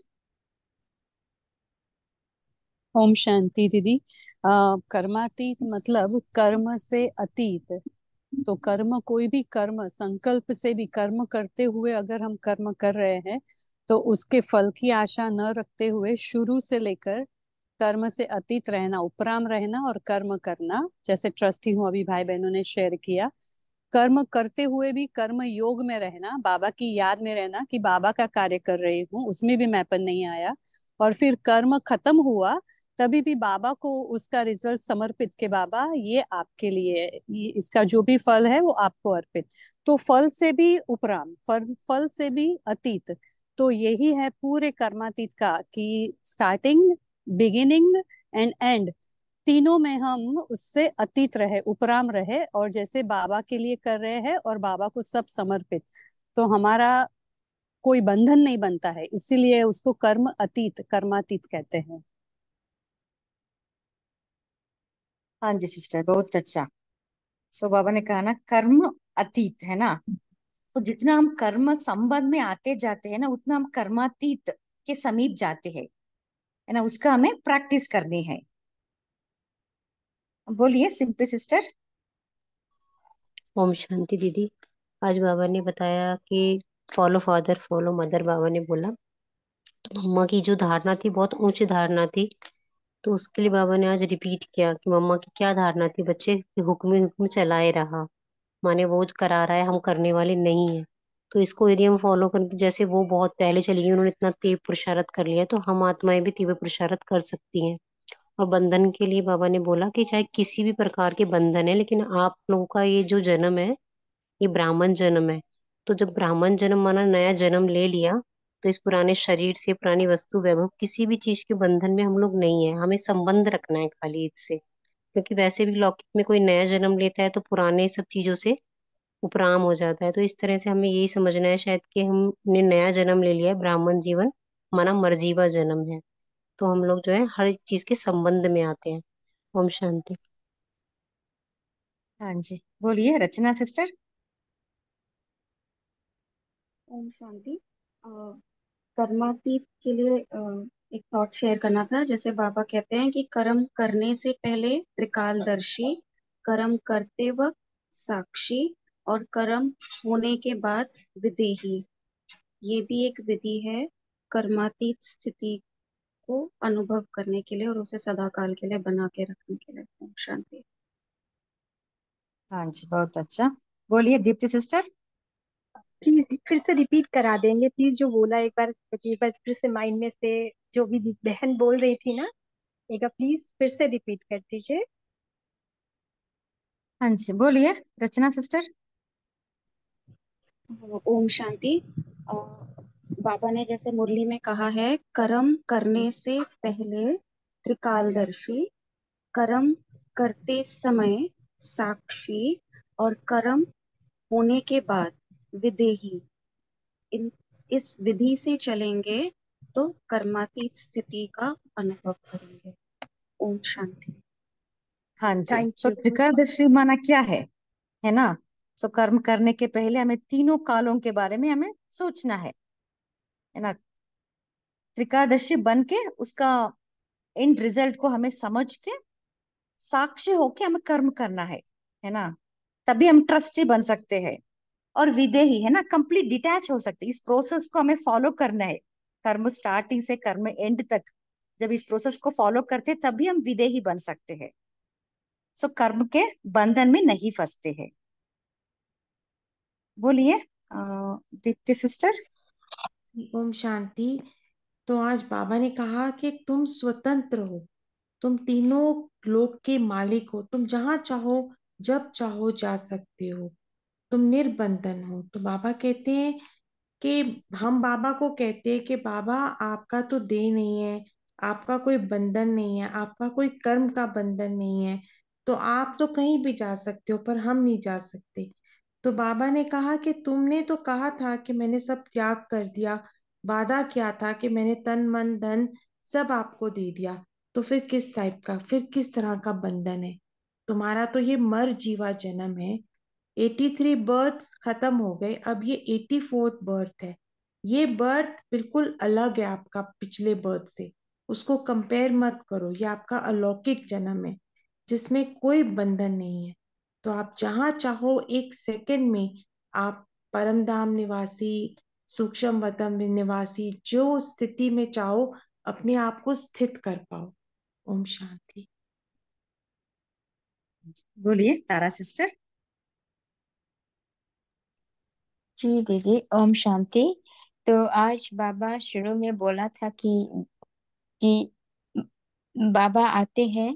ओम शांति दीदी। कर्मातीत मतलब कर्म से अतीत। तो कर्म, कोई भी कर्म, संकल्प से भी कर्म करते हुए अगर हम कर्म कर रहे हैं तो उसके फल की आशा न रखते हुए शुरू से लेकर कर्म से अतीत रहना, उपराम रहना और कर्म करना, जैसे ट्रस्टी हूँ अभी भाई बहनों ने शेयर किया। कर्म करते हुए भी कर्म योग में रहना, बाबा की याद में रहना कि बाबा का कार्य कर रही हूँ, उसमें भी मैंपन नहीं आया। और फिर कर्म खत्म हुआ तभी भी बाबा को उसका रिजल्ट समर्पित के बाबा ये आपके लिए है, ये इसका जो भी फल है वो आपको अर्पित। तो फल से भी उपराम, फल से भी अतीत। तो यही है पूरे कर्मातीत का कि स्टार्टिंग, बिगिनिंग एंड एंड तीनों में हम उससे अतीत रहे, उपराम रहे, और जैसे बाबा के लिए कर रहे हैं और बाबा को सब समर्पित, तो हमारा कोई बंधन नहीं बनता है, इसीलिए उसको कर्म अतीत, कर्मातीत कहते हैं। हाँ जी सिस्टर, बहुत अच्छा। सो बाबा ने कहा ना कर्म अतीत है ना, तो जितना हम कर्म संबंध में आते जाते हैं ना, उतना हम कर्मातीत के समीप जाते हैं, है ना। उसका हमें प्रैक्टिस करनी है। बोलिए सिंपल सिस्टर। ओम शांति दीदी। आज बाबा ने बताया कि फॉलो फादर फॉलो मदर, बाबा ने बोला। तो मम्मा की जो धारणा थी बहुत ऊंची धारणा थी, तो उसके लिए बाबा ने आज रिपीट किया कि मम्मा की क्या धारणा थी, बच्चे हुक्म ही हुक्म चलाए रहा, माने वो जो करा रहा है हम करने वाले नहीं है। तो इसको यदि हम फॉलो करें, तो जैसे वो बहुत पहले चली गई, उन्होंने इतना तीव्र पुरुषार्थ कर लिया, तो हम आत्माएं भी तीव्र पुरुषार्थ कर सकती हैं। और बंधन के लिए बाबा ने बोला कि चाहे किसी भी प्रकार के बंधन है, लेकिन आप लोगों का ये जो जन्म है ये ब्राह्मण जन्म है। तो जब ब्राह्मण जन्म माना नया जन्म ले लिया, तो इस पुराने शरीर से, पुरानी वस्तु वैभव, किसी भी चीज के बंधन में हम लोग नहीं है। हमें संबंध रखना है खाली इससे, क्योंकि वैसे भी लौकिक में कोई नया जन्म लेता है तो पुराने सब चीजों से उपराम हो जाता है। तो इस तरह से हमें यही समझना है शायद कि हमने नया जन्म ले लिया है, ब्राह्मण जीवन माना मर्जीवा जन्म है। तो हम लोग जो है हर एक चीज के संबंध में आते हैं। ओम शांति। हाँ जी, बोलिए रचना सिस्टर। ओम शांति। अ, कर्मातीत के लिए एक थॉट शेयर करना था। जैसे बाबा कहते हैं कि कर्म करने से पहले त्रिकालदर्शी, कर्म करते वक्त साक्षी, और कर्म होने के बाद विदेही। ये भी एक विधि है कर्मातीत स्थिति को अनुभव करने के लिए और उसे सदाकाल के लिए बना के रखने के लिए। ओम शांति। हाँ जी, बहुत अच्छा। बोलिए दीप्ति सिस्टर। प्लीज फिर से रिपीट करा देंगे प्लीज, जो बोला एक बार फिर से माइंड में से, जो भी बहन बोल रही थी ना, एक बार प्लीज फिर से रिपीट कर दीजिए। हाँ जी, बोलिए रचना सिस्टर। ओम शांति। अ, बाबा ने जैसे मुरली में कहा है, कर्म करने से पहले त्रिकालदर्शी, कर्म करते समय साक्षी, और कर्म होने के बाद विदेही। इन इस विधि से चलेंगे तो कर्मातीत स्थिति का अनुभव करेंगे। ओम शांति। हाँ जी, थैंक सो यू। त्रिकालदर्शी माना क्या है ना। सो कर्म करने के पहले हमें तीनों कालों के बारे में हमें सोचना है ना। त्रिकालदर्शी बन के उसका एंड रिजल्ट को हमें समझ के साक्षी होके हमें कर्म करना है ना। तभी हम ट्रस्टी बन सकते हैं। और विदेही है ना, कंप्लीट डिटैच हो सकते हैं। इस प्रोसेस को हमें फॉलो करना है, कर्म स्टार्टिंग से कर्म एंड तक। जब इस प्रोसेस को फॉलो करते हैं, तभी हम विदेही बन सकते हैं। सो कर्म के बंधन में नहीं फंसते हैं। बोलिए दीप्ति सिस्टर। ओम शांति। तो आज बाबा ने कहा कि तुम स्वतंत्र हो, तुम तीनों लोक के मालिक हो, तुम जहां चाहो जब चाहो जा सकते हो, तुम निर्बंधन हो। तो बाबा कहते हैं कि हम बाबा को कहते हैं कि बाबा आपका तो देह नहीं है, आपका कोई बंधन नहीं है, आपका कोई कर्म का बंधन नहीं है, तो आप तो कहीं भी जा सकते हो, पर हम नहीं जा सकते। तो बाबा ने कहा कि तुमने तो कहा था कि मैंने सब त्याग कर दिया, वादा किया था कि मैंने तन मन धन सब आपको दे दिया, तो फिर किस टाइप का, फिर किस तरह का बंधन है तुम्हारा? तो ये मर जीवा जन्म है। 83 बर्थ्स खत्म हो गए, अब ये 84th बर्थ है। ये बर्थ बिल्कुल अलग है आपका पिछले बर्थ से, उसको कंपेयर मत करो। ये आपका अलौकिक जन्म है जिसमें कोई बंधन नहीं है। तो आप जहां चाहो एक सेकंड में आप परम धाम निवासी, सूक्ष्म वतन निवासी, जो स्थिति में चाहो अपने आप को स्थित कर पाओ। ओम शांति। बोलिए तारा सिस्टर। जी दीदी, ओम शांति। तो आज बाबा शुरू में बोला था कि बाबा आते हैं,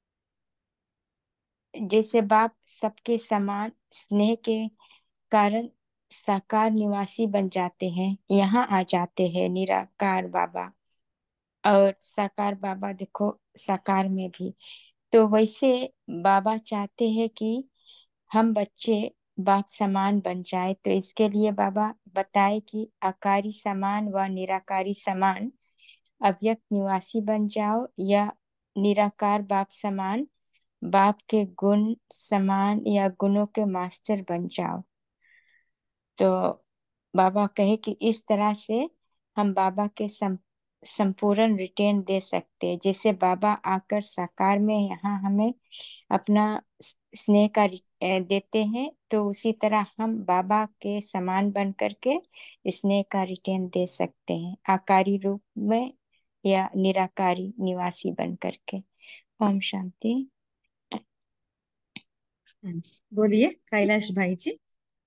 जैसे बाप सबके समान स्नेह के कारण साकार निवासी बन जाते हैं, यहाँ आ जाते हैं निराकार बाबा। और साकार बाबा देखो साकार में भी, तो वैसे बाबा चाहते हैं कि हम बच्चे बाप समान बन जाए। तो इसके लिए बाबा बताए कि आकारी समान व निराकारी समान अव्यक्त निवासी बन जाओ, या निराकार बाप समान बाप के गुण समान या गुणों के मास्टर बन जाओ। तो बाबा कहे कि इस तरह से हम बाबा के संपूर्ण रिटर्न दे सकते हैं। जैसे बाबा आकर साकार में यहाँ हमें अपना स्नेह का देते हैं, तो उसी तरह हम बाबा के समान बन करके स्नेह का रिटर्न दे सकते हैं, आकारी रूप में या निराकारी निवासी बन करके। ओम शांति। हाँ जी, बोलिए कैलाश भाई जी।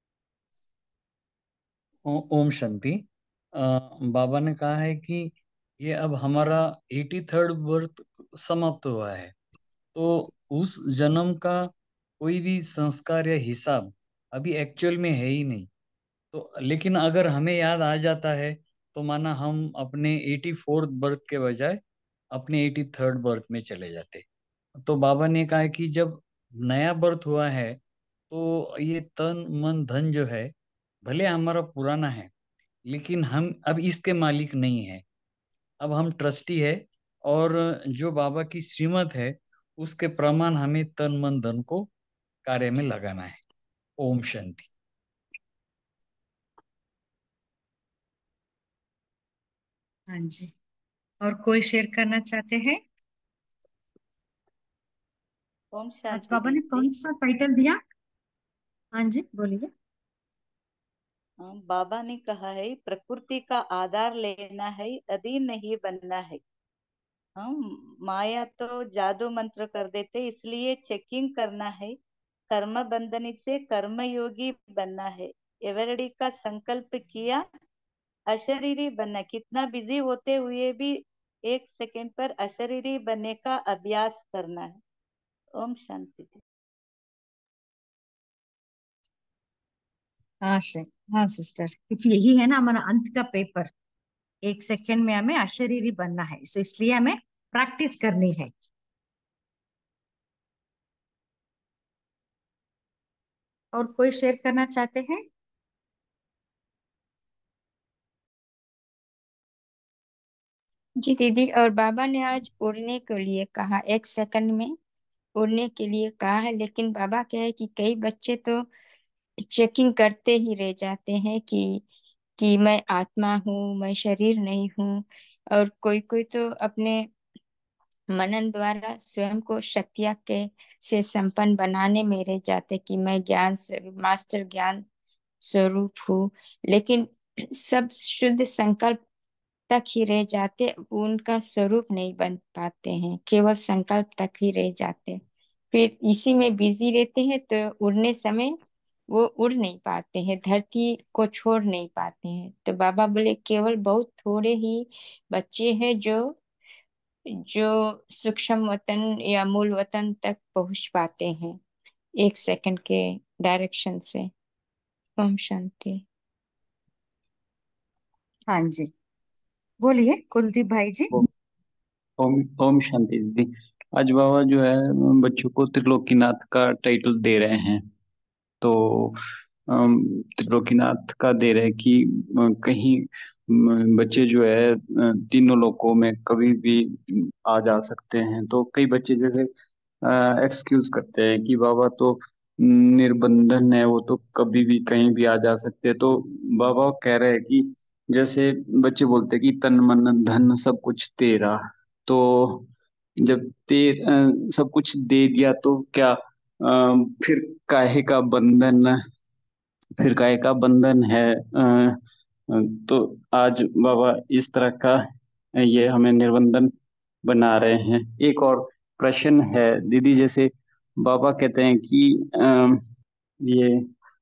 ओम शांति। बाबा ने कहा है कि ये अब हमारा 83rd बर्थ समाप्त हुआ है, तो उस जन्म का कोई भी संस्कार या हिसाब अभी एक्चुअल में है ही नहीं। तो लेकिन अगर हमें याद आ जाता है तो माना हम अपने 84th बर्थ के बजाय अपने 83rd बर्थ में चले जाते। तो बाबा ने कहा है कि जब नया बर्थ हुआ है तो ये तन मन धन जो है भले हमारा पुराना है, लेकिन हम अब इसके मालिक नहीं है। अब हम ट्रस्टी है, और जो बाबा की श्रीमत है उसके प्रमाण हमें तन मन धन को कार्य में लगाना है। ओम शांति। हाँ जी, और कोई शेयर करना चाहते हैं? ओम आज शांति बाबा ने दीदी। कौन सा टाइटल दिया? हाँ जी, बोलिए। बाबा ने कहा है प्रकृति का आधार लेना है, अधीन नहीं बनना है। हम माया तो जादू मंत्र कर देते, इसलिए चेकिंग करना है। कर्म बंधनी से कर्मयोगी बनना है। एवरडी का संकल्प किया, अशरीरी बनना। कितना बिजी होते हुए भी 1 सेकंड पर अशरीरी बनने का अभ्यास करना है। ओम शांति। हाँ हाँ सिस्टर, क्योंकि यही है ना हमारा अंत का पेपर। 1 सेकंड में हमें अशरीरी बनना है, सो इसलिए हमें प्रैक्टिस करनी है। और कोई शेयर करना चाहते हैं? जी दीदी, और बाबा ने आज उड़ने के लिए कहा, 1 सेकंड में उड़ने के लिए कहा है। लेकिन बाबा कहे कि कई बच्चे तो चेकिंग करते ही रह जाते हैं कि मैं आत्मा हूँ, मैं शरीर नहीं हूँ। और कोई कोई तो अपने मनन द्वारा स्वयं को शक्तियाँ के से संपन्न बनाने में रह जाते कि मैं ज्ञान स्वरूप, मास्टर ज्ञान स्वरूप हूँ। लेकिन सब शुद्ध संकल्प तक ही रह जाते, उनका स्वरूप नहीं बन पाते हैं, केवल संकल्प तक ही रह जाते। फिर इसी में बिजी रहते हैं, तो उड़ने समय वो उड़ नहीं पाते हैं, धरती को छोड़ नहीं पाते हैं। तो बाबा बोले केवल बहुत थोड़े ही बच्चे हैं जो जो सूक्ष्म वतन या मूल वतन तक पहुंच पाते हैं 1 सेकंड के डायरेक्शन से। ओम शांति। हाँ जी, बोलिए कुलदीप भाई जी। ओम ओम शांति दीदी। आज बाबा जो है बच्चों को त्रिलोकीनाथ का टाइटल दे रहे हैं। तो त्रिलोकीनाथ का दे रहे हैं कि कहीं बच्चे जो है तीनों लोकों में कभी भी आ जा सकते हैं। तो कई बच्चे जैसे एक्सक्यूज करते हैं कि बाबा तो निर्बंधन है, वो तो कभी भी कहीं भी आ जा सकते हैं। तो बाबा कह रहे हैं कि जैसे बच्चे बोलते हैं कि तन मन धन सब कुछ तेरा। तो जब सब कुछ दे दिया तो क्या फिर काहे का बंधन, फिर काहे का बंधन है। तो आज बाबा इस तरह का ये हमें निर्बंधन बना रहे हैं। एक और प्रश्न है दीदी, जैसे बाबा कहते हैं कि ये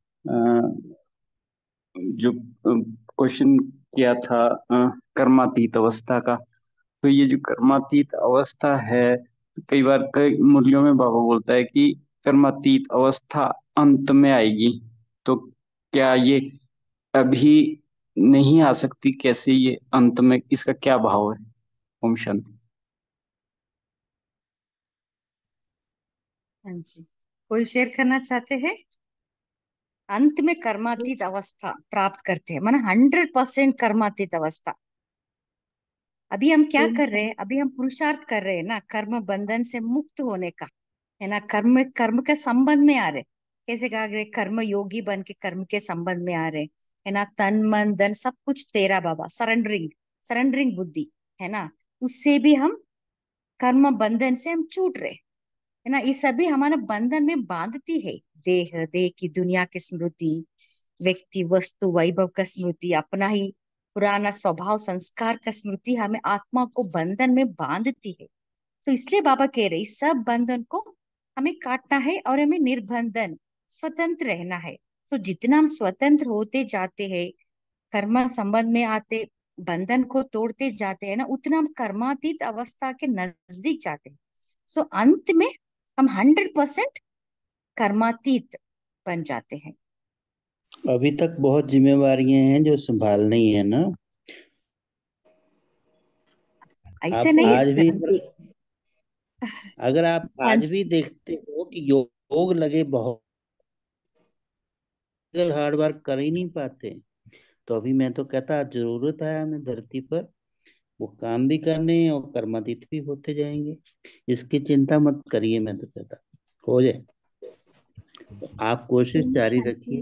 जो क्वेश्चन किया था कर्मातीत अवस्था का, तो ये जो कर्मातीत अवस्था है, तो कई बार कई मुरलियों में बाबा बोलता है कि कर्मातीत अवस्था अंत में आएगी। तो क्या ये अभी नहीं आ सकती? कैसे ये अंत में, इसका क्या भाव है? ओम शांति। हाँ जी, कोई शेयर करना चाहते हैं? अंत में कर्मातीत अवस्था प्राप्त करते हैं, माना 100% कर्मातीत अवस्था। अभी हम क्या ओम कर रहे हैं? अभी हम पुरुषार्थ कर रहे हैं ना कर्म बंधन से मुक्त होने का, है ना। कर्म कर्म के संबंध में आ रहे, कैसे कहा गया, कर्म योगी बन के कर्म के संबंध में आ रहे, है ना। तन मन धन सब कुछ तेरा बाबा, सरेंडरिंग, सरेंडरिंग बुद्धि, है ना। उससे भी हम कर्म बंधन से हम छूट रहे, है ना। ये सभी हमारा बंधन में बांधती है। देह, देह की दुनिया की स्मृति, व्यक्ति वस्तु वैभव का स्मृति, अपना ही पुराना स्वभाव संस्कार का स्मृति हमें आत्मा को बंधन में बांधती है। तो इसलिए बाबा कह रहे इस सब बंधन को हमें काटना है और हमें निर्बंधन स्वतंत्र रहना है। तो जितना हम स्वतंत्र होते जाते हैं, कर्म संबंध में आते बंधन को तोड़ते जाते हैं ना, उतना हम कर्मातीत अवस्था के नजदीक जाते हैं। सो अंत में हम 100% कर्मातीत बन जाते हैं। अभी तक बहुत जिम्मेवारियां हैं जो संभालनी है ना। ऐसे आप नहीं आज भी अगर आप हाँ आज जी, भी देखते हो कि योग लगे बहुत, हार्ड वर्क कर ही नहीं पाते, तो अभी मैं तो कहता जरूरत है हमें धरती पर वो काम भी करने और कर्मातीत भी होते जाएंगे। इसकी चिंता मत करिए, मैं तो कहता हो जाए। तो आप कोशिश ओम जारी रखिए। शांति।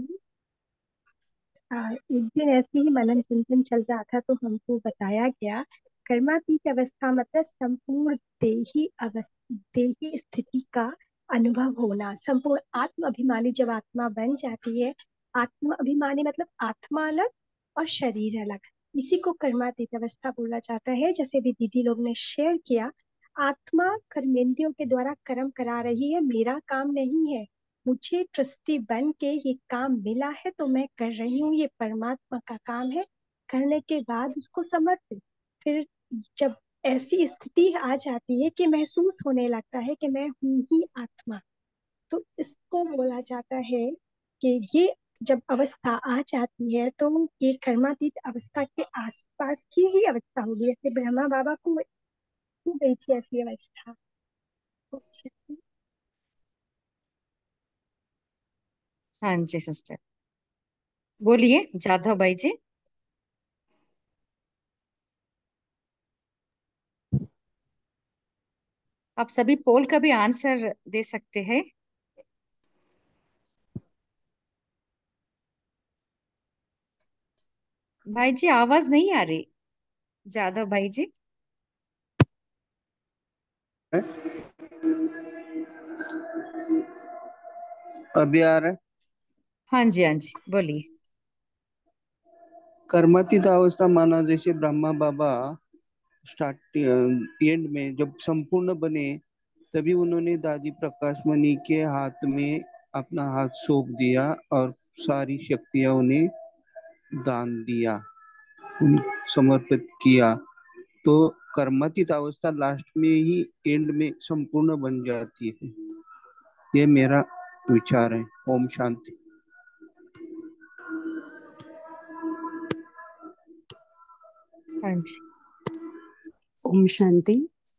एक दिन ऐसे ही मनन चिंतन चल रहा था तो हमको बताया गया कर्मातीत अवस्था मतलब संपूर्ण देही अवस्था, देही स्थिति का अनुभव होना, संपूर्ण आत्म अभिमानी जब आत्मा बन जाती है। आत्म अभिमानी मतलब आत्मा अलग और शरीर अलग, इसी को कर्मातीत अवस्था बोला जाता है। जैसे भी दीदी लोग ने शेयर किया, आत्मा कर्मेंद्रियों के द्वारा कर्म करा रही है, मेरा काम नहीं है। मुझे ट्रस्टी बन के ये काम मिला है तो मैं कर रही हूँ, ये परमात्मा का काम है। करने के बाद उसको समर्पित, फिर जब ऐसी स्थिति आ जाती है कि महसूस होने लगता है कि मैं हूँ ही आत्मा, तो इसको बोला जाता है कि ये जब अवस्था आ जाती है तो ये कर्मातीत अवस्था के आसपास की ही अवस्था होगी। जैसे ब्रह्मा बाबा को हो गई थी ऐसी अवस्था। हाँ जी सिस्टर, बोलिए जाधव भाई जी। आप सभी पोल का भी आंसर दे सकते हैं। भाई जी आवाज नहीं आ रही, जाधव भाई जी। अभी आ रहा है। हाँ जी हाँ जी, बोलिए। कर्मातीत अवस्था माना जैसे ब्रह्मा बाबा स्टार्ट एंड में जब संपूर्ण बने, तभी उन्होंने दादी प्रकाश मणि के हाथ में अपना हाथ सौंप दिया और सारी शक्तियां उन्हें दान दिया, उन समर्पित किया। तो कर्मातीत अवस्था लास्ट में ही एंड में संपूर्ण बन जाती है। ये मेरा विचार है। ओम शांति। हाँ जी, ओम शांति।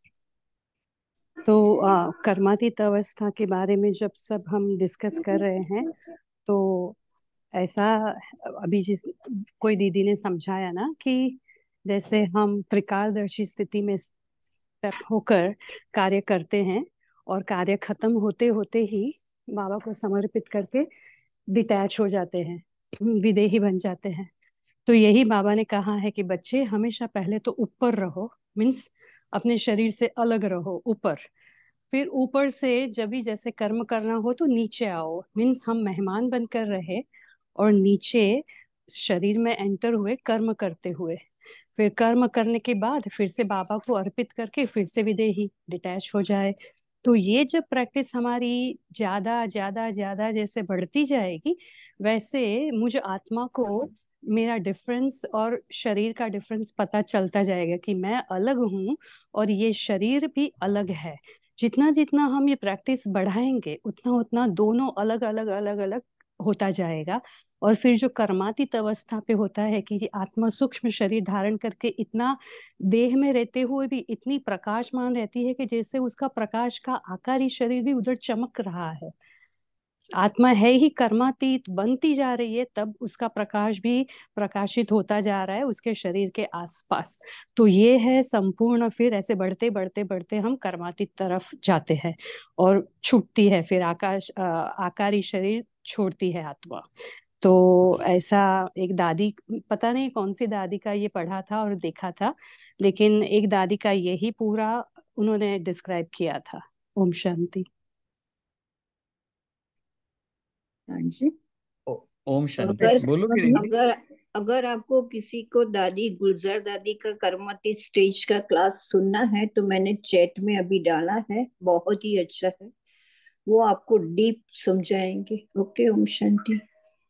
तो कर्मातीत अवस्था के बारे में जब सब हम डिस्कस कर रहे हैं, तो ऐसा अभी जिस कोई दीदी ने समझाया ना कि जैसे हम त्रिकालदर्शी स्थिति में स्टेप होकर कार्य करते हैं और कार्य खत्म होते होते ही बाबा को समर्पित करके डिटैच हो जाते हैं, विदेही बन जाते हैं। तो यही बाबा ने कहा है कि बच्चे हमेशा पहले तो ऊपर रहो, मीन्स अपने शरीर से अलग रहो ऊपर। फिर ऊपर से जब भी जैसे कर्म करना हो तो नीचे आओ, मीन्स हम मेहमान बनकर रहे और नीचे शरीर में एंटर हुए कर्म करते हुए। फिर कर्म करने के बाद फिर से बाबा को अर्पित करके फिर से विदेही डिटैच हो जाए। तो ये जब प्रैक्टिस हमारी ज्यादा ज्यादा ज्यादा जैसे बढ़ती जाएगी, वैसे मुझ आत्मा को मेरा डिफरेंस और शरीर का डिफरेंस पता चलता जाएगा कि मैं अलग हूँ और ये शरीर भी अलग है। जितना जितना हम ये प्रैक्टिस बढ़ाएंगे उतना उतना दोनों अलग अलग अलग अलग होता जाएगा। और फिर जो कर्मातीत अवस्था पे होता है कि ये आत्मा सूक्ष्म शरीर धारण करके इतना देह में रहते हुए भी इतनी प्रकाशमान रहती है कि जैसे उसका प्रकाश का आकारी शरीर भी उधर चमक रहा है। आत्मा है ही कर्मातीत बनती जा रही है, तब उसका प्रकाश भी प्रकाशित होता जा रहा है उसके शरीर के आसपास। तो ये है संपूर्ण, फिर ऐसे बढ़ते बढ़ते बढ़ते हम कर्मातीत तरफ जाते हैं और छूटती है फिर आकारी शरीर छोड़ती है आत्मा। तो ऐसा एक दादी, पता नहीं कौन सी दादी का ये पढ़ा था और देखा था, लेकिन एक दादी का यही पूरा उन्होंने डिस्क्राइब किया था। ओम शांति। हाँ जी। ओम शांति। अगर बोलोगे दीदी? अगर अगर आपको किसी को दादी गुलजार दादी का कर्मती स्टेज का क्लास सुनना है तो मैंने चैट में अभी डाला है, बहुत ही अच्छा है, वो आपको डीप समझाएंगे। ओके, ओम शांति।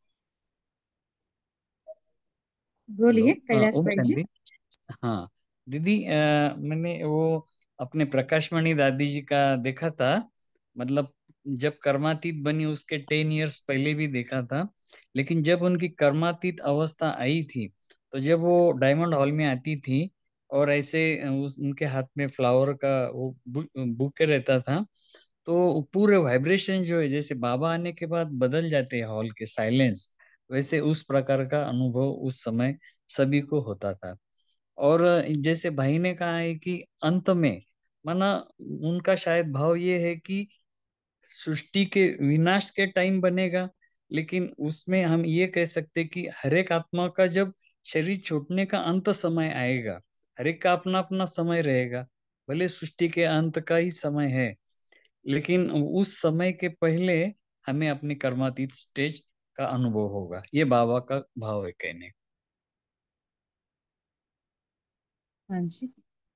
हेलो। बोलिए कैलाश ओम भाई जी। शांति। हाँ दीदी, मैंने वो अपने प्रकाशमणि दादी जी का देखा था। मतलब जब कर्मातीत बनी उसके 10 इयर्स पहले भी देखा था, लेकिन जब उनकी कर्मातीत अवस्था आई थी तो जब वो डायमंड हॉल में आती थी और ऐसे उनके हाथ में फ्लावर का वो बुके रहता था, तो पूरे वाइब्रेशन जो है जैसे बाबा आने के बाद बदल जाते हैं हॉल के साइलेंस, वैसे उस प्रकार का अनुभव उस समय सभी को होता था। और जैसे भाई ने कहा है कि अंत में माना उनका शायद भाव ये है कि सृष्टि के विनाश के टाइम बनेगा, लेकिन उसमें हम ये कह सकते कि हर एक आत्मा का जब शरीर छूटने का अंत समय आएगा, हर एक का अपना अपना समय रहेगा। भले सृष्टि के अंत का ही समय है, लेकिन उस समय के पहले हमें अपनी कर्मातीत स्टेज का अनुभव होगा। ये बाबा का भाव है कहने का। हाँ जी।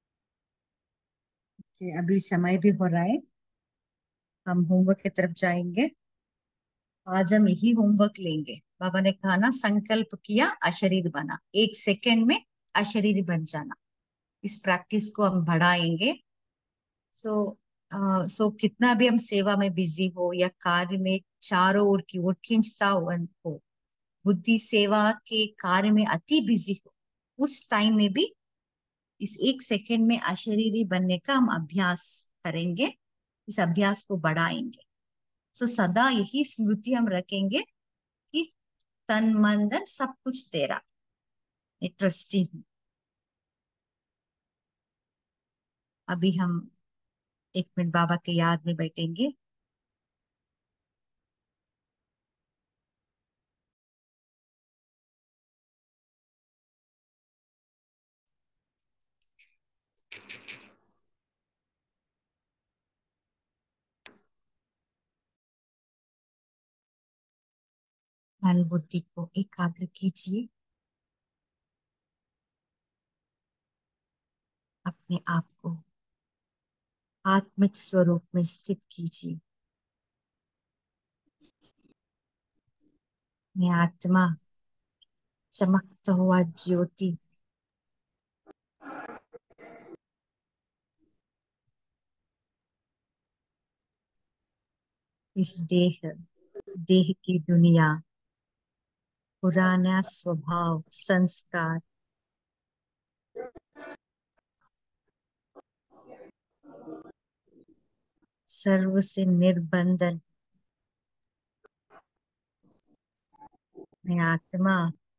अभी समय भी हो रहा है, हम होमवर्क की तरफ जाएंगे। आज हम यही होमवर्क लेंगे। बाबा ने कहा ना, संकल्प किया अशरीर बना, 1 सेकंड में अशरीर बन जाना। इस प्रैक्टिस को हम बढ़ाएंगे। सो कितना भी हम सेवा में बिजी हो या कार्य में चारों ओर की ओर खींचता हो, बुद्धि सेवा के कार्य में अति बिजी हो, उस टाइम में भी इस 1 सेकंड में अशरीरी बनने का हम अभ्यास करेंगे। इस अभ्यास को बढ़ाएंगे। सदा यही स्मृति हम रखेंगे कि तन मन धन सब कुछ तेरा, मैं ट्रस्टी हूँ। अभी हम 1 मिनट बाबा के याद में बैठेंगे। मन बुद्धि को एकाग्र कीजिए, अपने आप को आत्मिक स्वरूप में स्थित कीजिए। मैं आत्मा चमकता हुआ ज्योति इस देह की दुनिया, पुराना स्वभाव संस्कार सर्व से निर्बंधन। मैं आत्मा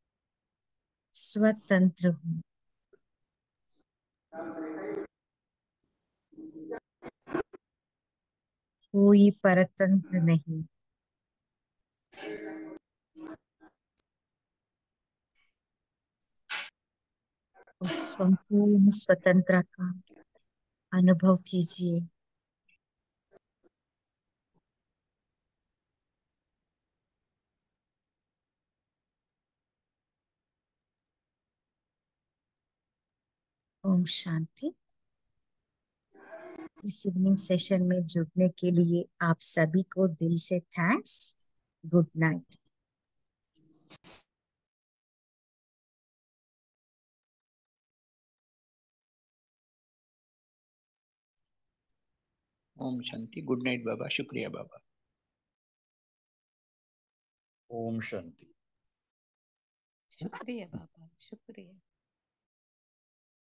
स्वतंत्र हूँ। कोई परतंत्र नहीं। उस संपूर्ण स्वतंत्रता का अनुभव कीजिए। ओम शांति। इस इवनिंग सेशन में जुड़ने के लिए आप सभी को दिल से थैंक्स। Good night. ओम शांति। गुड नाइट बाबा। शुक्रिया बाबा। ओम शांति। शुक्रिया बाबा, शुक्रिया।